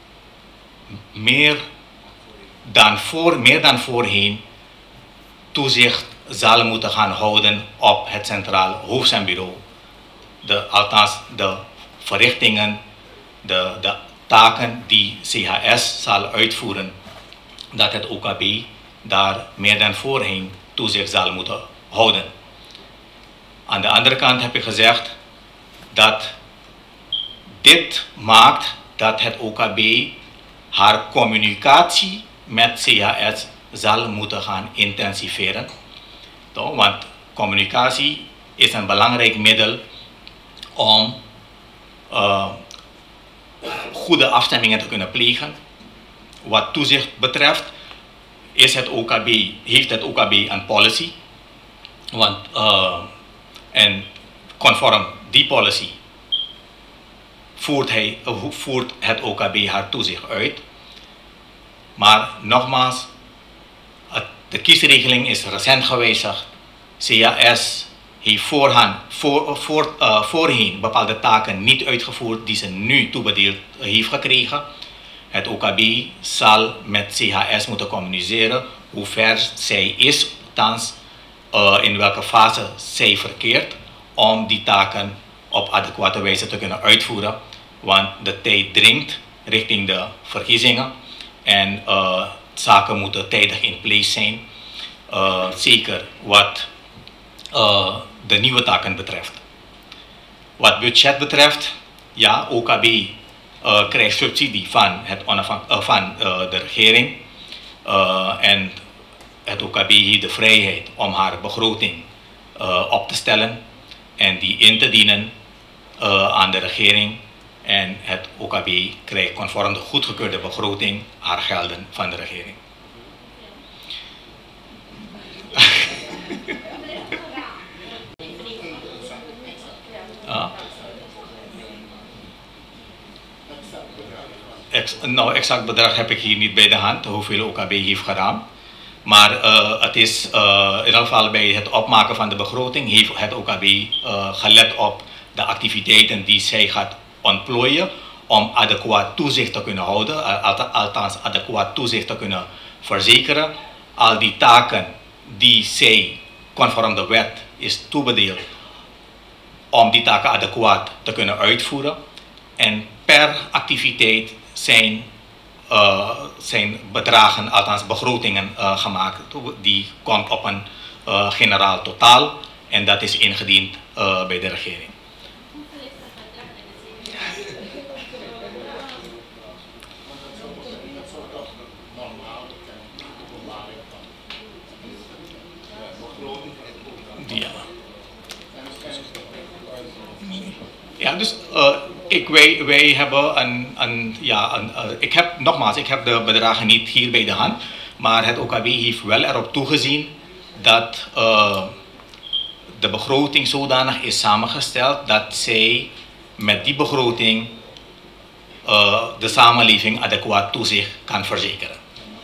meer dan, voor, meer dan voorheen toezicht zal moeten gaan houden op het Centraal Hoofdzendbureau. De, althans, de verrichtingen, de, de taken die C H S zal uitvoeren, dat het O K B daar meer dan voorheen toezicht zal moeten houden. Aan de andere kant heb ik gezegd dat dit maakt dat het O K B haar communicatie met C H S zal moeten gaan intensiveren. Want communicatie is een belangrijk middel om uh, goede afstemmingen te kunnen plegen. Wat toezicht betreft is het O K B, heeft het O K B een policy. Want, uh, en conform die policy voert, hij, uh, voert het O K B haar toezicht uit. Maar nogmaals, het, de kiesregeling is recent gewijzigd. C H S heeft voorhand, voor, voor, uh, voorheen bepaalde taken niet uitgevoerd die ze nu toebedeeld heeft gekregen. Het O K B zal met C H S moeten communiceren hoe ver zij is, thans uh, in welke fase zij verkeert, om die taken op adequate wijze te kunnen uitvoeren. Want de tijd dringt richting de verkiezingen en uh, zaken moeten tijdig in place zijn. Uh, zeker wat uh, de nieuwe taken betreft. Wat budget betreft, ja, O K B uh, krijgt subsidie van, het uh, van uh, de regering. Uh, en het O K B heeft de vrijheid om haar begroting uh, op te stellen en die in te dienen uh, aan de regering. En het O K B krijgt conform de goedgekeurde begroting haar gelden van de regering. uh, ex, nou, exact bedrag heb ik hier niet bij de hand, hoeveel O K B heeft gedaan. Maar uh, het is uh, in ieder geval bij het opmaken van de begroting heeft het O K B uh, gelet op de activiteiten die zij gaat ontplooien om adequaat toezicht te kunnen houden, althans adequaat toezicht te kunnen verzekeren. Al die taken die zij conform de wet is toebedeeld, om die taken adequaat te kunnen uitvoeren. En per activiteit zijn, uh, zijn bedragen, althans begrotingen uh, gemaakt. Die komt op een uh, generaal totaal en dat is ingediend uh, bij de regering. Ja. Ja, dus uh, ik, wij, wij hebben een, een ja, een, uh, ik heb, nogmaals, ik heb de bedragen niet hier bij de hand, maar het O K B heeft wel erop toegezien dat uh, de begroting zodanig is samengesteld dat zij met die begroting uh, de samenleving adequaat toezicht kan verzekeren.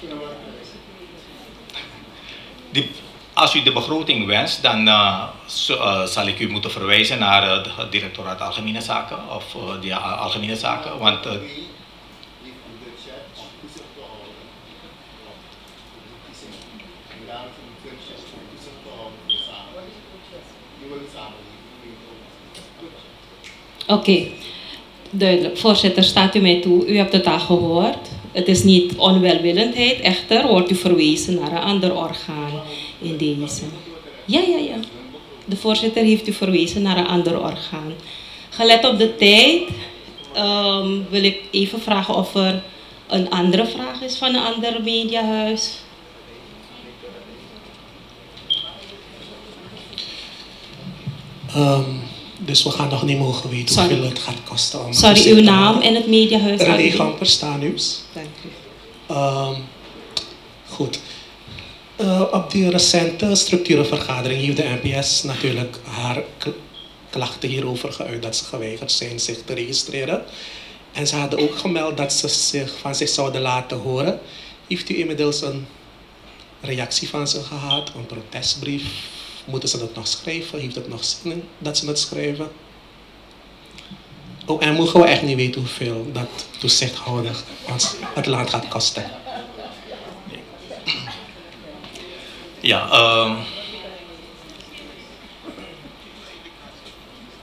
Die, Als u de begroting wenst, dan uh, so, uh, zal ik u moeten verwijzen naar uh, het directoraat Algemene Zaken of uh, de Algemene Zaken. Want, uh, Oké, okay. Duidelijk. Voorzitter, staat u mij toe. U hebt het al gehoord. Het is niet onwelwillendheid, echter wordt u verwezen naar een ander orgaan in deze. Ja, ja, ja. De voorzitter heeft u verwezen naar een ander orgaan. Gelet op de tijd um, wil ik even vragen of er een andere vraag is van een ander mediahuis. Um, dus we gaan nog niet mogen weten Sorry. hoeveel het gaat kosten. Om Sorry, uw naam en het mediahuis. René Gamper, Stanuws. Dank u. Um, goed. Uh, op die recente structurenvergadering heeft de N P S natuurlijk haar klachten hierover geuit dat ze geweigerd zijn zich te registreren. En ze hadden ook gemeld dat ze zich van zich zouden laten horen. Heeft u inmiddels een reactie van ze gehad, een protestbrief? Moeten ze dat nog schrijven? Heeft het nog zin dat ze het schrijven? Oh, en mogen we echt niet weten hoeveel dat toezichthouder ons het land gaat kosten? Ja, um,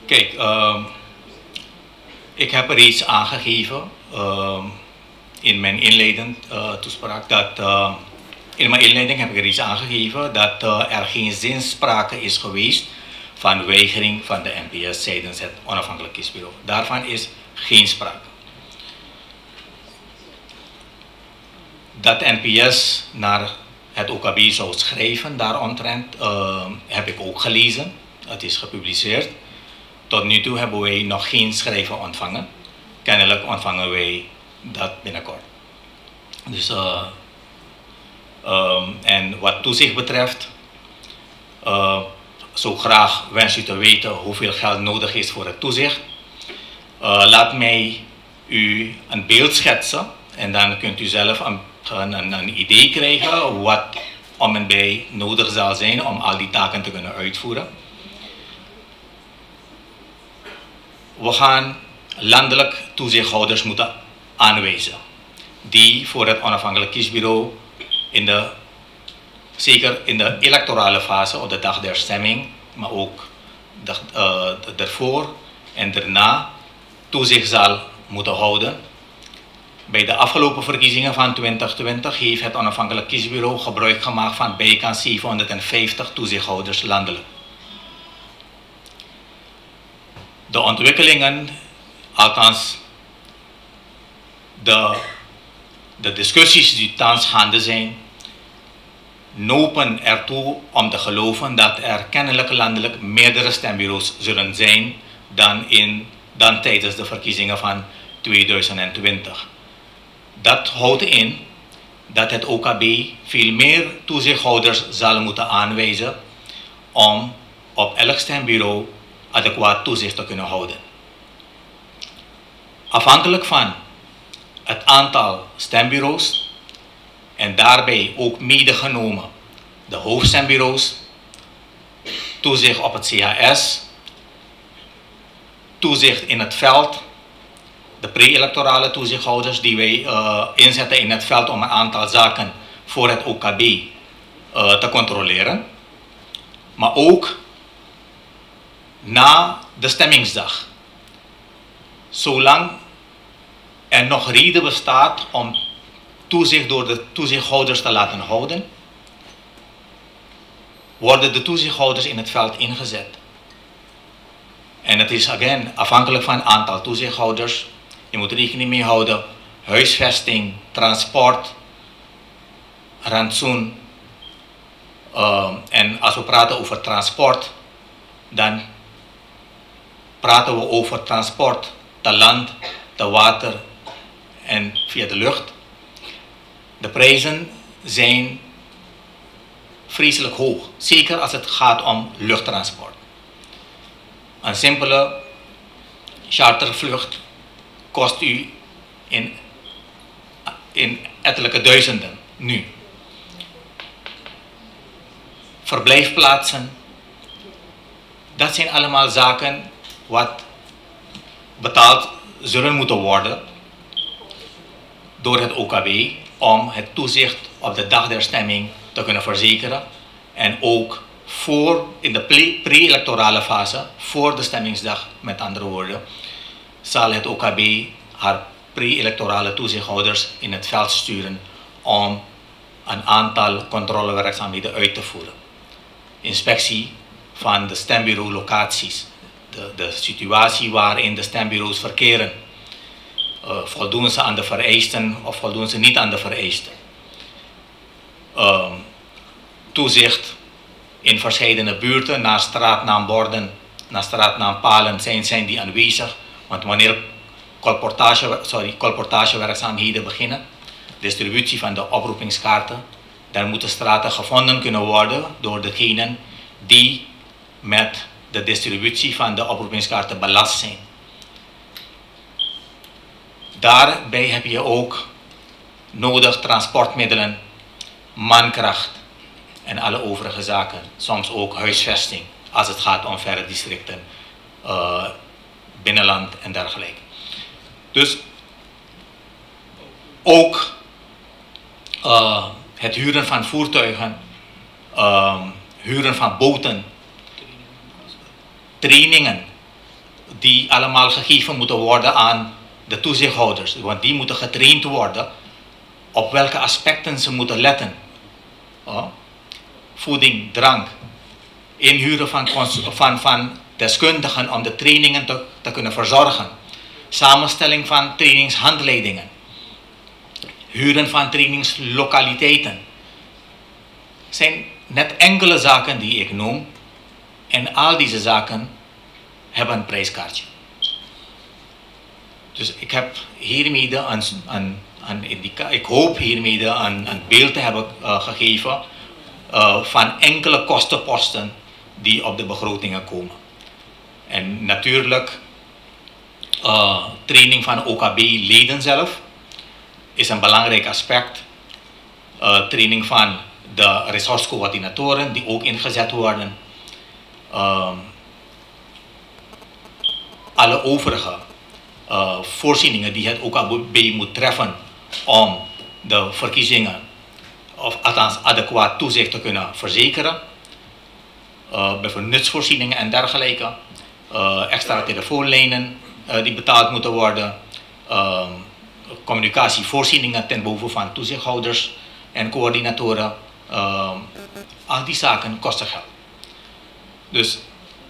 Kijk, uh, ik heb er iets aangegeven uh, in mijn inleidend uh, toespraak dat uh, in mijn inleiding heb ik er iets aangegeven dat uh, er geen zinsprake is geweest van weigering van de N P S tijdens het onafhankelijk kiesbureau. Daarvan is geen sprake. Dat N P S naar het O K B zou schrijven daaromtrent uh, heb ik ook gelezen. Het is gepubliceerd. Tot nu toe hebben wij nog geen schrijven ontvangen. Kennelijk ontvangen wij dat binnenkort. Dus, uh, um, en wat toezicht betreft, uh, zo graag wens u te weten hoeveel geld nodig is voor het toezicht. Uh, laat mij u een beeld schetsen en dan kunt u zelf een, een, een idee krijgen wat om en bij nodig zal zijn om al die taken te kunnen uitvoeren. We gaan landelijk toezichthouders moeten aanwijzen die voor het onafhankelijk kiesbureau in de, zeker in de electorale fase op de dag der stemming, maar ook de, uh, daarvoor en daarna toezicht zal moeten houden. Bij de afgelopen verkiezingen van twintig twintig heeft het onafhankelijk kiesbureau gebruik gemaakt van bijkans zevenhonderdvijftig toezichthouders landelijk. De ontwikkelingen, althans de, de discussies die thans gaande zijn, nopen ertoe om te geloven dat er kennelijk landelijk meerdere stembureaus zullen zijn dan, in, dan tijdens de verkiezingen van tweeduizend twintig. Dat houdt in dat het O K B veel meer toezichthouders zal moeten aanwijzen om op elk stembureau adequaat toezicht te kunnen houden. Afhankelijk van het aantal stembureaus en daarbij ook medegenomen de hoofdstembureaus, toezicht op het C H S, toezicht in het veld, de pre-electorale toezichthouders die wij uh, inzetten in het veld om een aantal zaken voor het O K B uh, te controleren, maar ook na de stemmingsdag. Zolang er nog reden bestaat om toezicht door de toezichthouders te laten houden, worden de toezichthouders in het veld ingezet. En het is again afhankelijk van het aantal toezichthouders. Je moet rekening mee houden, huisvesting, transport, rantsoen. Uh, en als we praten over transport, dan praten we over transport te land, te water en via de lucht. De prijzen zijn vreselijk hoog, zeker als het gaat om luchttransport. Een simpele chartervlucht kost u in, in ettelijke duizenden nu. Verblijfplaatsen, dat zijn allemaal zaken wat betaald zullen moeten worden door het O K B om het toezicht op de dag der stemming te kunnen verzekeren en ook voor in de pre-electorale fase, voor de stemmingsdag met andere woorden, zal het O K B haar pre-electorale toezichthouders in het veld sturen om een aantal controlewerkzaamheden uit te voeren. Inspectie van de stembureau locaties, de, de situatie waarin de stembureaus verkeren. Uh, voldoen ze aan de vereisten of voldoen ze niet aan de vereisten. Uh, toezicht in verschillende buurten naar straatnaamborden, naar straatnaampalen zijn, zijn die aanwezig. Want wanneer colportage, sorry, colportagewerkzaamheden beginnen, distributie van de oproepingskaarten, dan moeten straten gevonden kunnen worden door degenen die met de distributie van de oproepingskaarten belast zijn. Daarbij heb je ook nodig transportmiddelen, mankracht en alle overige zaken. Soms ook huisvesting als het gaat om verre districten, uh, binnenland en dergelijke. Dus ook uh, het huren van voertuigen, uh, huren van boten, trainingen die allemaal gegeven moeten worden aan de toezichthouders. Want die moeten getraind worden op welke aspecten ze moeten letten. Uh, voeding, drank, inhuren van, van, van deskundigen om de trainingen te, te kunnen verzorgen. Samenstelling van trainingshandleidingen. Huren van trainingslokaliteiten. Zijn net enkele zaken die ik noem. En al deze zaken hebben een prijskaartje. Dus ik heb hiermee een, een, een indica- ik hoop hiermee een, een beeld te hebben uh, gegeven uh, van enkele kostenposten die op de begrotingen komen. En natuurlijk, uh, training van O K B-leden zelf is een belangrijk aspect. Uh, training van de resourcecoördinatoren die ook ingezet worden. Uh, alle overige uh, voorzieningen die het O K B moet treffen om de verkiezingen, of althans adequaat toezicht te kunnen verzekeren. Uh, bijvoorbeeld nutsvoorzieningen en dergelijke. Uh, extra telefoonlijnen uh, die betaald moeten worden. Uh, communicatievoorzieningen ten behoeve van toezichthouders en coördinatoren. Uh, al die zaken kosten geld. Dus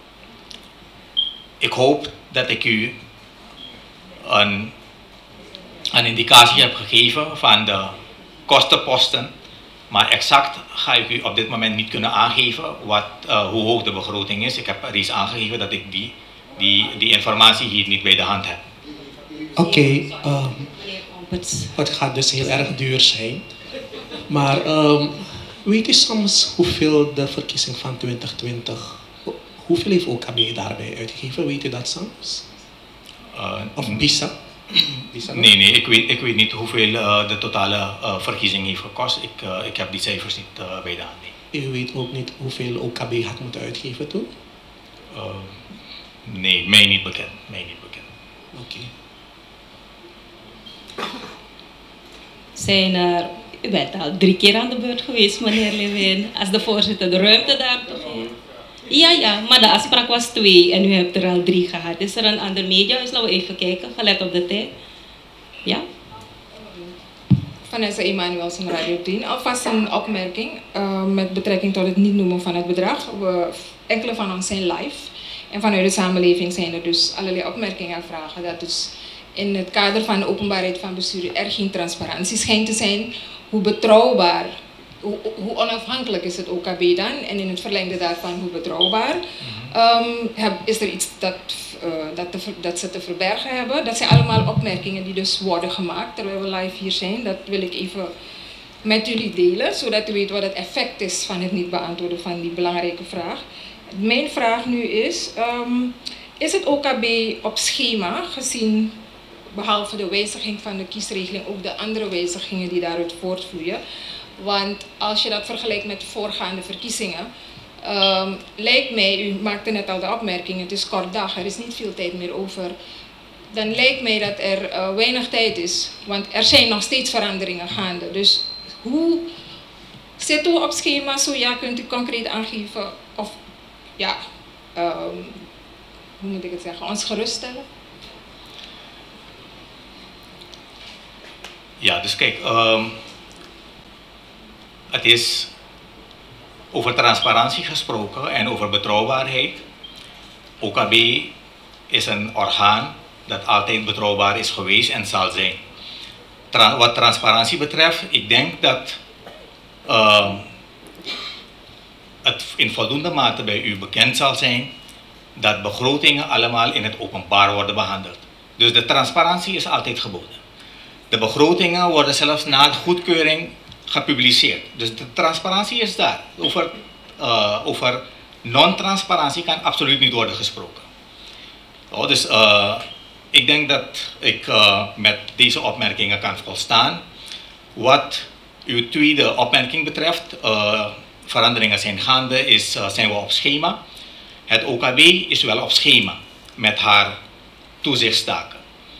ik hoop dat ik u een, een indicatie heb gegeven van de kostenposten. Maar exact ga ik u op dit moment niet kunnen aangeven wat, uh, hoe hoog de begroting is. Ik heb reeds aangegeven dat ik die, die, die informatie hier niet bij de hand heb. Oké, okay, um, het gaat dus heel erg duur zijn. Maar um, weet u soms hoeveel de verkiezing van twintig twintig, hoeveel heeft O K B daarbij uitgegeven? Weet u dat soms? Uh, of BISA? Nee, nee, ik weet, ik weet niet hoeveel uh, de totale uh, verkiezing heeft gekost. Ik, uh, ik heb die cijfers niet uh, bij de hand. Nee. U weet ook niet hoeveel O K B had moeten uitgeven toen? Uh, nee, mij niet bekend. Mij niet bekend. Oké. Okay. Zijn er, u bent al drie keer aan de beurt geweest, meneer Lewin, als de voorzitter de ruimte daar toch heeft. Ja, ja, maar de afspraak was twee en u hebt er al drie gehad. Is er een ander media? Dus laten we even kijken, gelet op de tijd. Ja? Vanessa Emanuelsen, Radio tien. Alvast een opmerking uh, met betrekking tot het niet noemen van het bedrag. We, enkele van ons zijn live. En vanuit de samenleving zijn er dus allerlei opmerkingen en vragen. Dat dus in het kader van de openbaarheid van bestuur er geen transparantie schijnt te zijn. Hoe betrouwbaar, hoe, hoe onafhankelijk is het O K B dan? En in het verlengde daarvan, hoe betrouwbaar? Um, heb, is er iets dat, uh, dat, te, dat ze te verbergen hebben? Dat zijn allemaal opmerkingen die dus worden gemaakt terwijl we live hier zijn. Dat wil ik even met jullie delen, zodat u weet wat het effect is van het niet beantwoorden van die belangrijke vraag. Mijn vraag nu is, um, is het O K B op schema gezien, behalve de wijziging van de kiesregeling, ook de andere wijzigingen die daaruit voortvloeien? Want als je dat vergelijkt met voorgaande verkiezingen, um, lijkt mij, u maakte net al de opmerking, het is kort dag, er is niet veel tijd meer over. Dan lijkt mij dat er uh, weinig tijd is, want er zijn nog steeds veranderingen gaande. Dus hoe zitten we op schema? Zo ja, kunt u concreet aangeven of ja, um, hoe moet ik het zeggen, ons geruststellen? Ja, dus kijk, um, het is over transparantie gesproken en over betrouwbaarheid. O K B is een orgaan dat altijd betrouwbaar is geweest en zal zijn. Tra- wat transparantie betreft, ik denk dat uh, het in voldoende mate bij u bekend zal zijn dat begrotingen allemaal in het openbaar worden behandeld. Dus de transparantie is altijd geboden. De begrotingen worden zelfs na de goedkeuring gepubliceerd. Dus de transparantie is daar. Over, uh, over non-transparantie kan absoluut niet worden gesproken. Oh, dus uh, ik denk dat ik uh, met deze opmerkingen kan volstaan. Wat uw tweede opmerking betreft, uh, veranderingen zijn gaande, is, uh, zijn we op schema. Het O K B is wel op schema met haar toezichtstaken.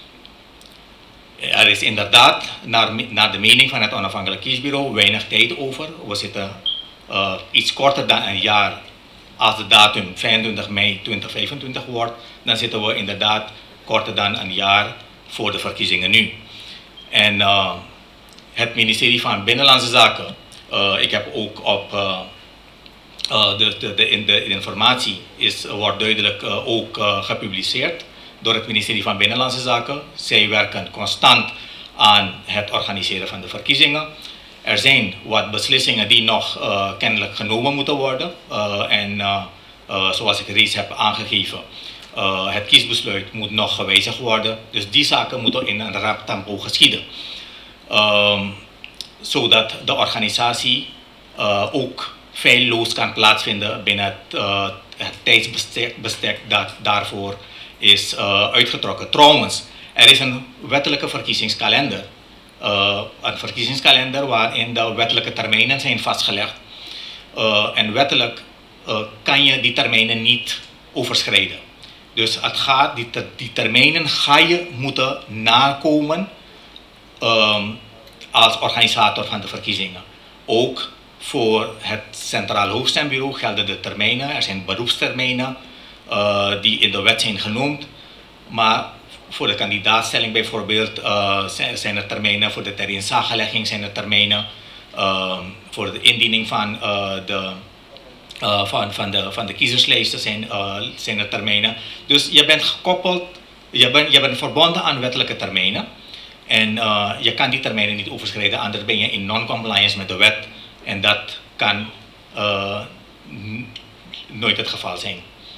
Er is inderdaad, naar, naar de mening van het onafhankelijk kiesbureau, weinig tijd over. We zitten uh, iets korter dan een jaar als de datum vijfentwintig mei tweeduizend vijfentwintig wordt, dan zitten we inderdaad korter dan een jaar voor de verkiezingen nu. En uh, het ministerie van Binnenlandse Zaken, uh, ik heb ook op uh, uh, de, de, de, de informatie is, wordt duidelijk uh, ook uh, gepubliceerd door het ministerie van Binnenlandse Zaken. Zij werken constant aan het organiseren van de verkiezingen. Er zijn wat beslissingen die nog uh, kennelijk genomen moeten worden. Uh, en uh, uh, zoals ik reeds heb aangegeven, uh, het kiesbesluit moet nog gewijzigd worden. Dus die zaken moeten in een rap tempo geschieden. Um, zodat de organisatie uh, ook feilloos kan plaatsvinden binnen het, uh, het tijdsbestek dat daarvoor is uh, uitgetrokken. Trouwens, er is een wettelijke verkiezingskalender. Uh, een verkiezingskalender waarin de wettelijke termijnen zijn vastgelegd. Uh, en wettelijk uh, kan je die termijnen niet overschrijden. Dus het gaat, die, ter, die termijnen ga je moeten nakomen um, als organisator van de verkiezingen. Ook voor het Centraal Hoofdstembureau gelden de termijnen. Er zijn beroepstermijnen uh, die in de wet zijn genoemd. Maar voor de kandidaatstelling bijvoorbeeld uh, zijn er termijnen, voor de ter inzagelegging zijn er termijnen, uh, voor de indiening van, uh, de, uh, van, van, de, van de kiezerslijsten zijn, uh, zijn er termijnen. Dus je bent gekoppeld, je bent, je bent verbonden aan wettelijke termijnen en uh, je kan die termijnen niet overschrijden, anders ben je in non-compliance met de wet en dat kan uh, nooit het geval zijn.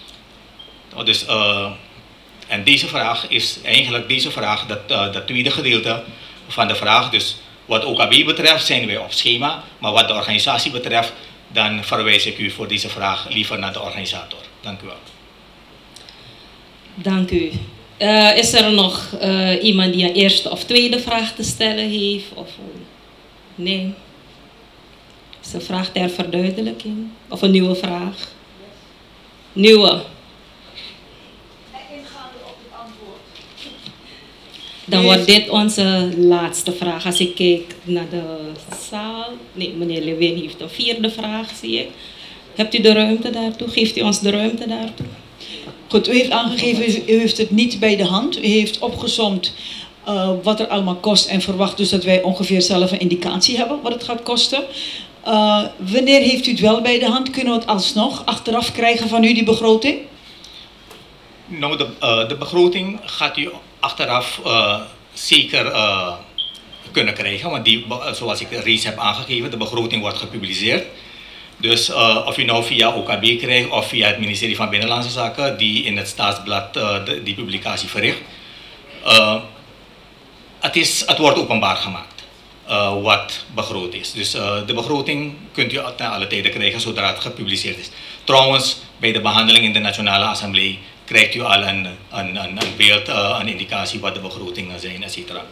Dus uh, En deze vraag is eigenlijk deze vraag, dat, uh, dat tweede gedeelte van de vraag. Dus wat O K B betreft zijn wij op schema, maar wat de organisatie betreft, dan verwijs ik u voor deze vraag liever naar de organisator. Dank u wel. Dank u. Uh, is er nog uh, iemand die een eerste of tweede vraag te stellen heeft? Of, nee? Is een vraag ter verduidelijking? Of een nieuwe vraag? Nieuwe. Dan wordt dit onze laatste vraag. Als ik kijk naar de zaal. Nee, meneer Lewin heeft een vierde vraag, zie ik. Hebt u de ruimte daartoe? Geeft u ons de ruimte daartoe? Goed, u heeft aangegeven, u heeft het niet bij de hand. U heeft opgesomd uh, wat er allemaal kost en verwacht dus dat wij ongeveer zelf een indicatie hebben wat het gaat kosten. Uh, wanneer heeft u het wel bij de hand? Kunnen we het alsnog achteraf krijgen van u, die begroting? Nou, de, uh, de begroting gaat u achteraf uh, zeker uh, kunnen krijgen, want die, zoals ik reeds heb aangegeven, de begroting wordt gepubliceerd. Dus uh, of u nou via O K B krijgt of via het ministerie van Binnenlandse Zaken, die in het Staatsblad uh, de, die publicatie verricht, uh, het, is, het wordt openbaar gemaakt uh, wat begroot is. Dus uh, de begroting kunt u ten alle tijden krijgen zodra het gepubliceerd is. Trouwens, bij de behandeling in de Nationale Assemblée krijgt u al een, een, een, een beeld, uh, een indicatie wat de begrotingen zijn, et cetera.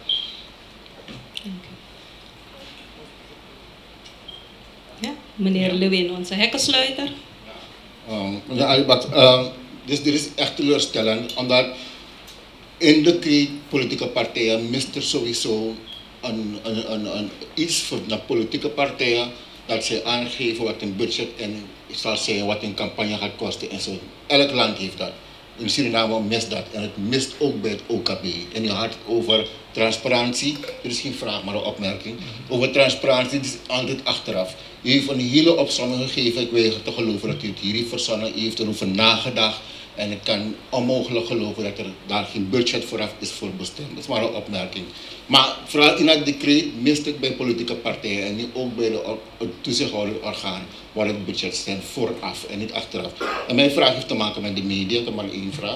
Ja, meneer Lewin, onze hekkensluiter. Um, meneer Alibat, um, dus dit is echt teleurstellend, omdat in de kring politieke partijen mist er sowieso een, een, een, een, iets voor de politieke partijen dat ze aangeven wat een budget en zal zijn wat een campagne gaat kosten en zo. Elk land heeft dat. In Suriname mist dat en het mist ook bij het O K B. En je had het over transparantie, er is geen vraag maar een opmerking. Over transparantie, het is altijd achteraf. U heeft een hele opsomming gegeven, ik weiger te geloven dat u het hier heeft verzonnen, u heeft erover nagedacht. En ik kan onmogelijk geloven dat er daar geen budget vooraf is voor bestemd. Dat is maar een opmerking. Maar vooral in het decreet mist het bij politieke partijen en niet ook bij de toezichthoudende orgaan waar het budget stemt vooraf en niet achteraf. En mijn vraag heeft te maken met de media, dat is maar één vraag.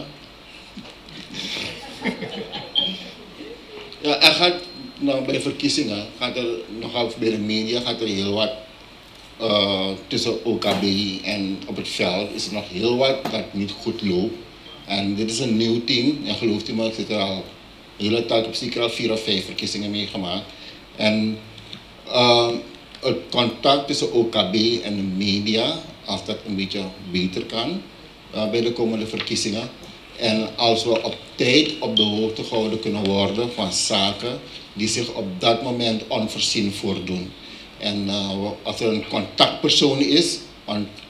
Ja, er gaat nou, bij de verkiezingen, gaat er nogal bij de media gaat er heel wat uh, tussen O K B en op het veld is er nog heel wat dat niet goed loopt. En dit is een nieuw team en gelooft u me, ik zit er al de hele tijd op zeker al vier of vijf verkiezingen meegemaakt. En uh, het contact tussen O K B en de media, als dat een beetje beter kan uh, bij de komende verkiezingen. En als we op tijd op de hoogte gehouden kunnen worden van zaken die zich op dat moment onvoorzien voordoen. En uh, als er een contactpersoon is, want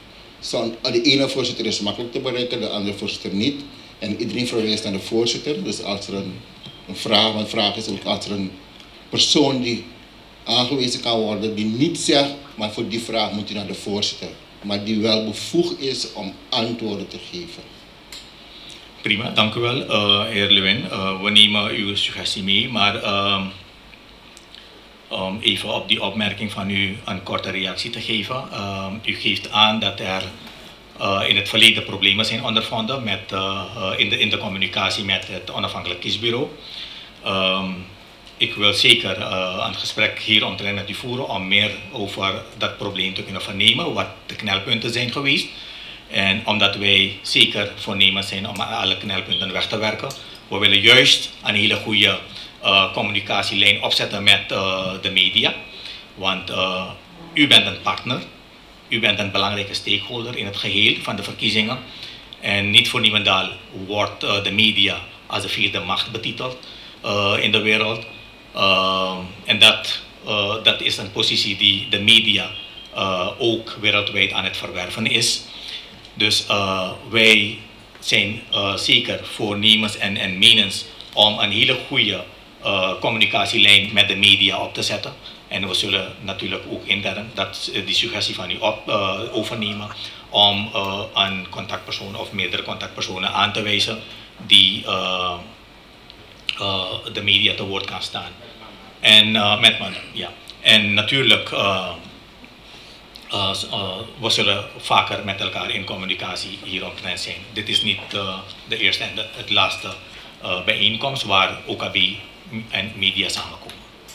Zo'n- de ene voorzitter is makkelijk te bereiken, de andere voorzitter niet. En iedereen verwijst naar de voorzitter. Dus als er een, een vraag, want vraag is ook als er een persoon die aangewezen kan worden, die niet zegt, maar voor die vraag moet je naar de voorzitter. Maar die wel bevoegd is om antwoorden te geven. Prima, dank u wel, uh, heer Lewin. Uh, we nemen uw suggestie mee, maar uh, um, even op die opmerking van u een korte reactie te geven. Uh, u geeft aan dat er uh, in het verleden problemen zijn ondervonden met, uh, uh, in, de, in de communicatie met het onafhankelijk kiesbureau. Um, ik wil zeker uh, een gesprek hieromtrent met u voeren om meer over dat probleem te kunnen vernemen, wat de knelpunten zijn geweest. En omdat wij zeker voornemens zijn om alle knelpunten weg te werken, we willen juist een hele goede uh, communicatielijn opzetten met uh, de media. Want uh, u bent een partner, u bent een belangrijke stakeholder in het geheel van de verkiezingen. En niet voor niemendal wordt uh, de media als de vierde macht betiteld uh, in de wereld. Uh, en dat, uh, dat is een positie die de media uh, ook wereldwijd aan het verwerven is. Dus uh, wij zijn uh, zeker voornemens en, en menens om een hele goede uh, communicatielijn met de media op te zetten. En we zullen natuurlijk ook intern dat, die suggestie van u op, uh, overnemen om uh, een contactpersoon of meerdere contactpersonen aan te wijzen die uh, uh, de media te woord kan staan. En, uh, met man, ja. En natuurlijk, uh, uh, uh, we zullen vaker met elkaar in communicatie hieromtrent zijn. Dit is niet uh, de eerste en de, het laatste uh, bijeenkomst waar O K B en media samenkomen.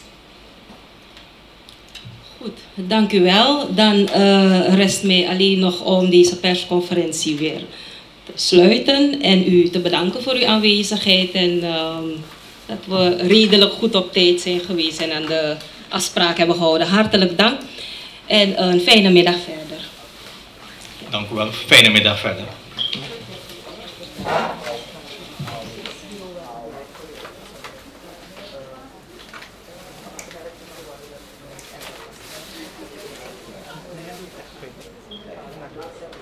Goed, dank u wel. Dan uh, rest mij alleen nog om deze persconferentie weer te sluiten en u te bedanken voor uw aanwezigheid en uh, dat we redelijk goed op tijd zijn geweest en aan de afspraak hebben gehouden. Hartelijk dank en een fijne middag verder. Dank u wel. Fijne middag verder. Gracias.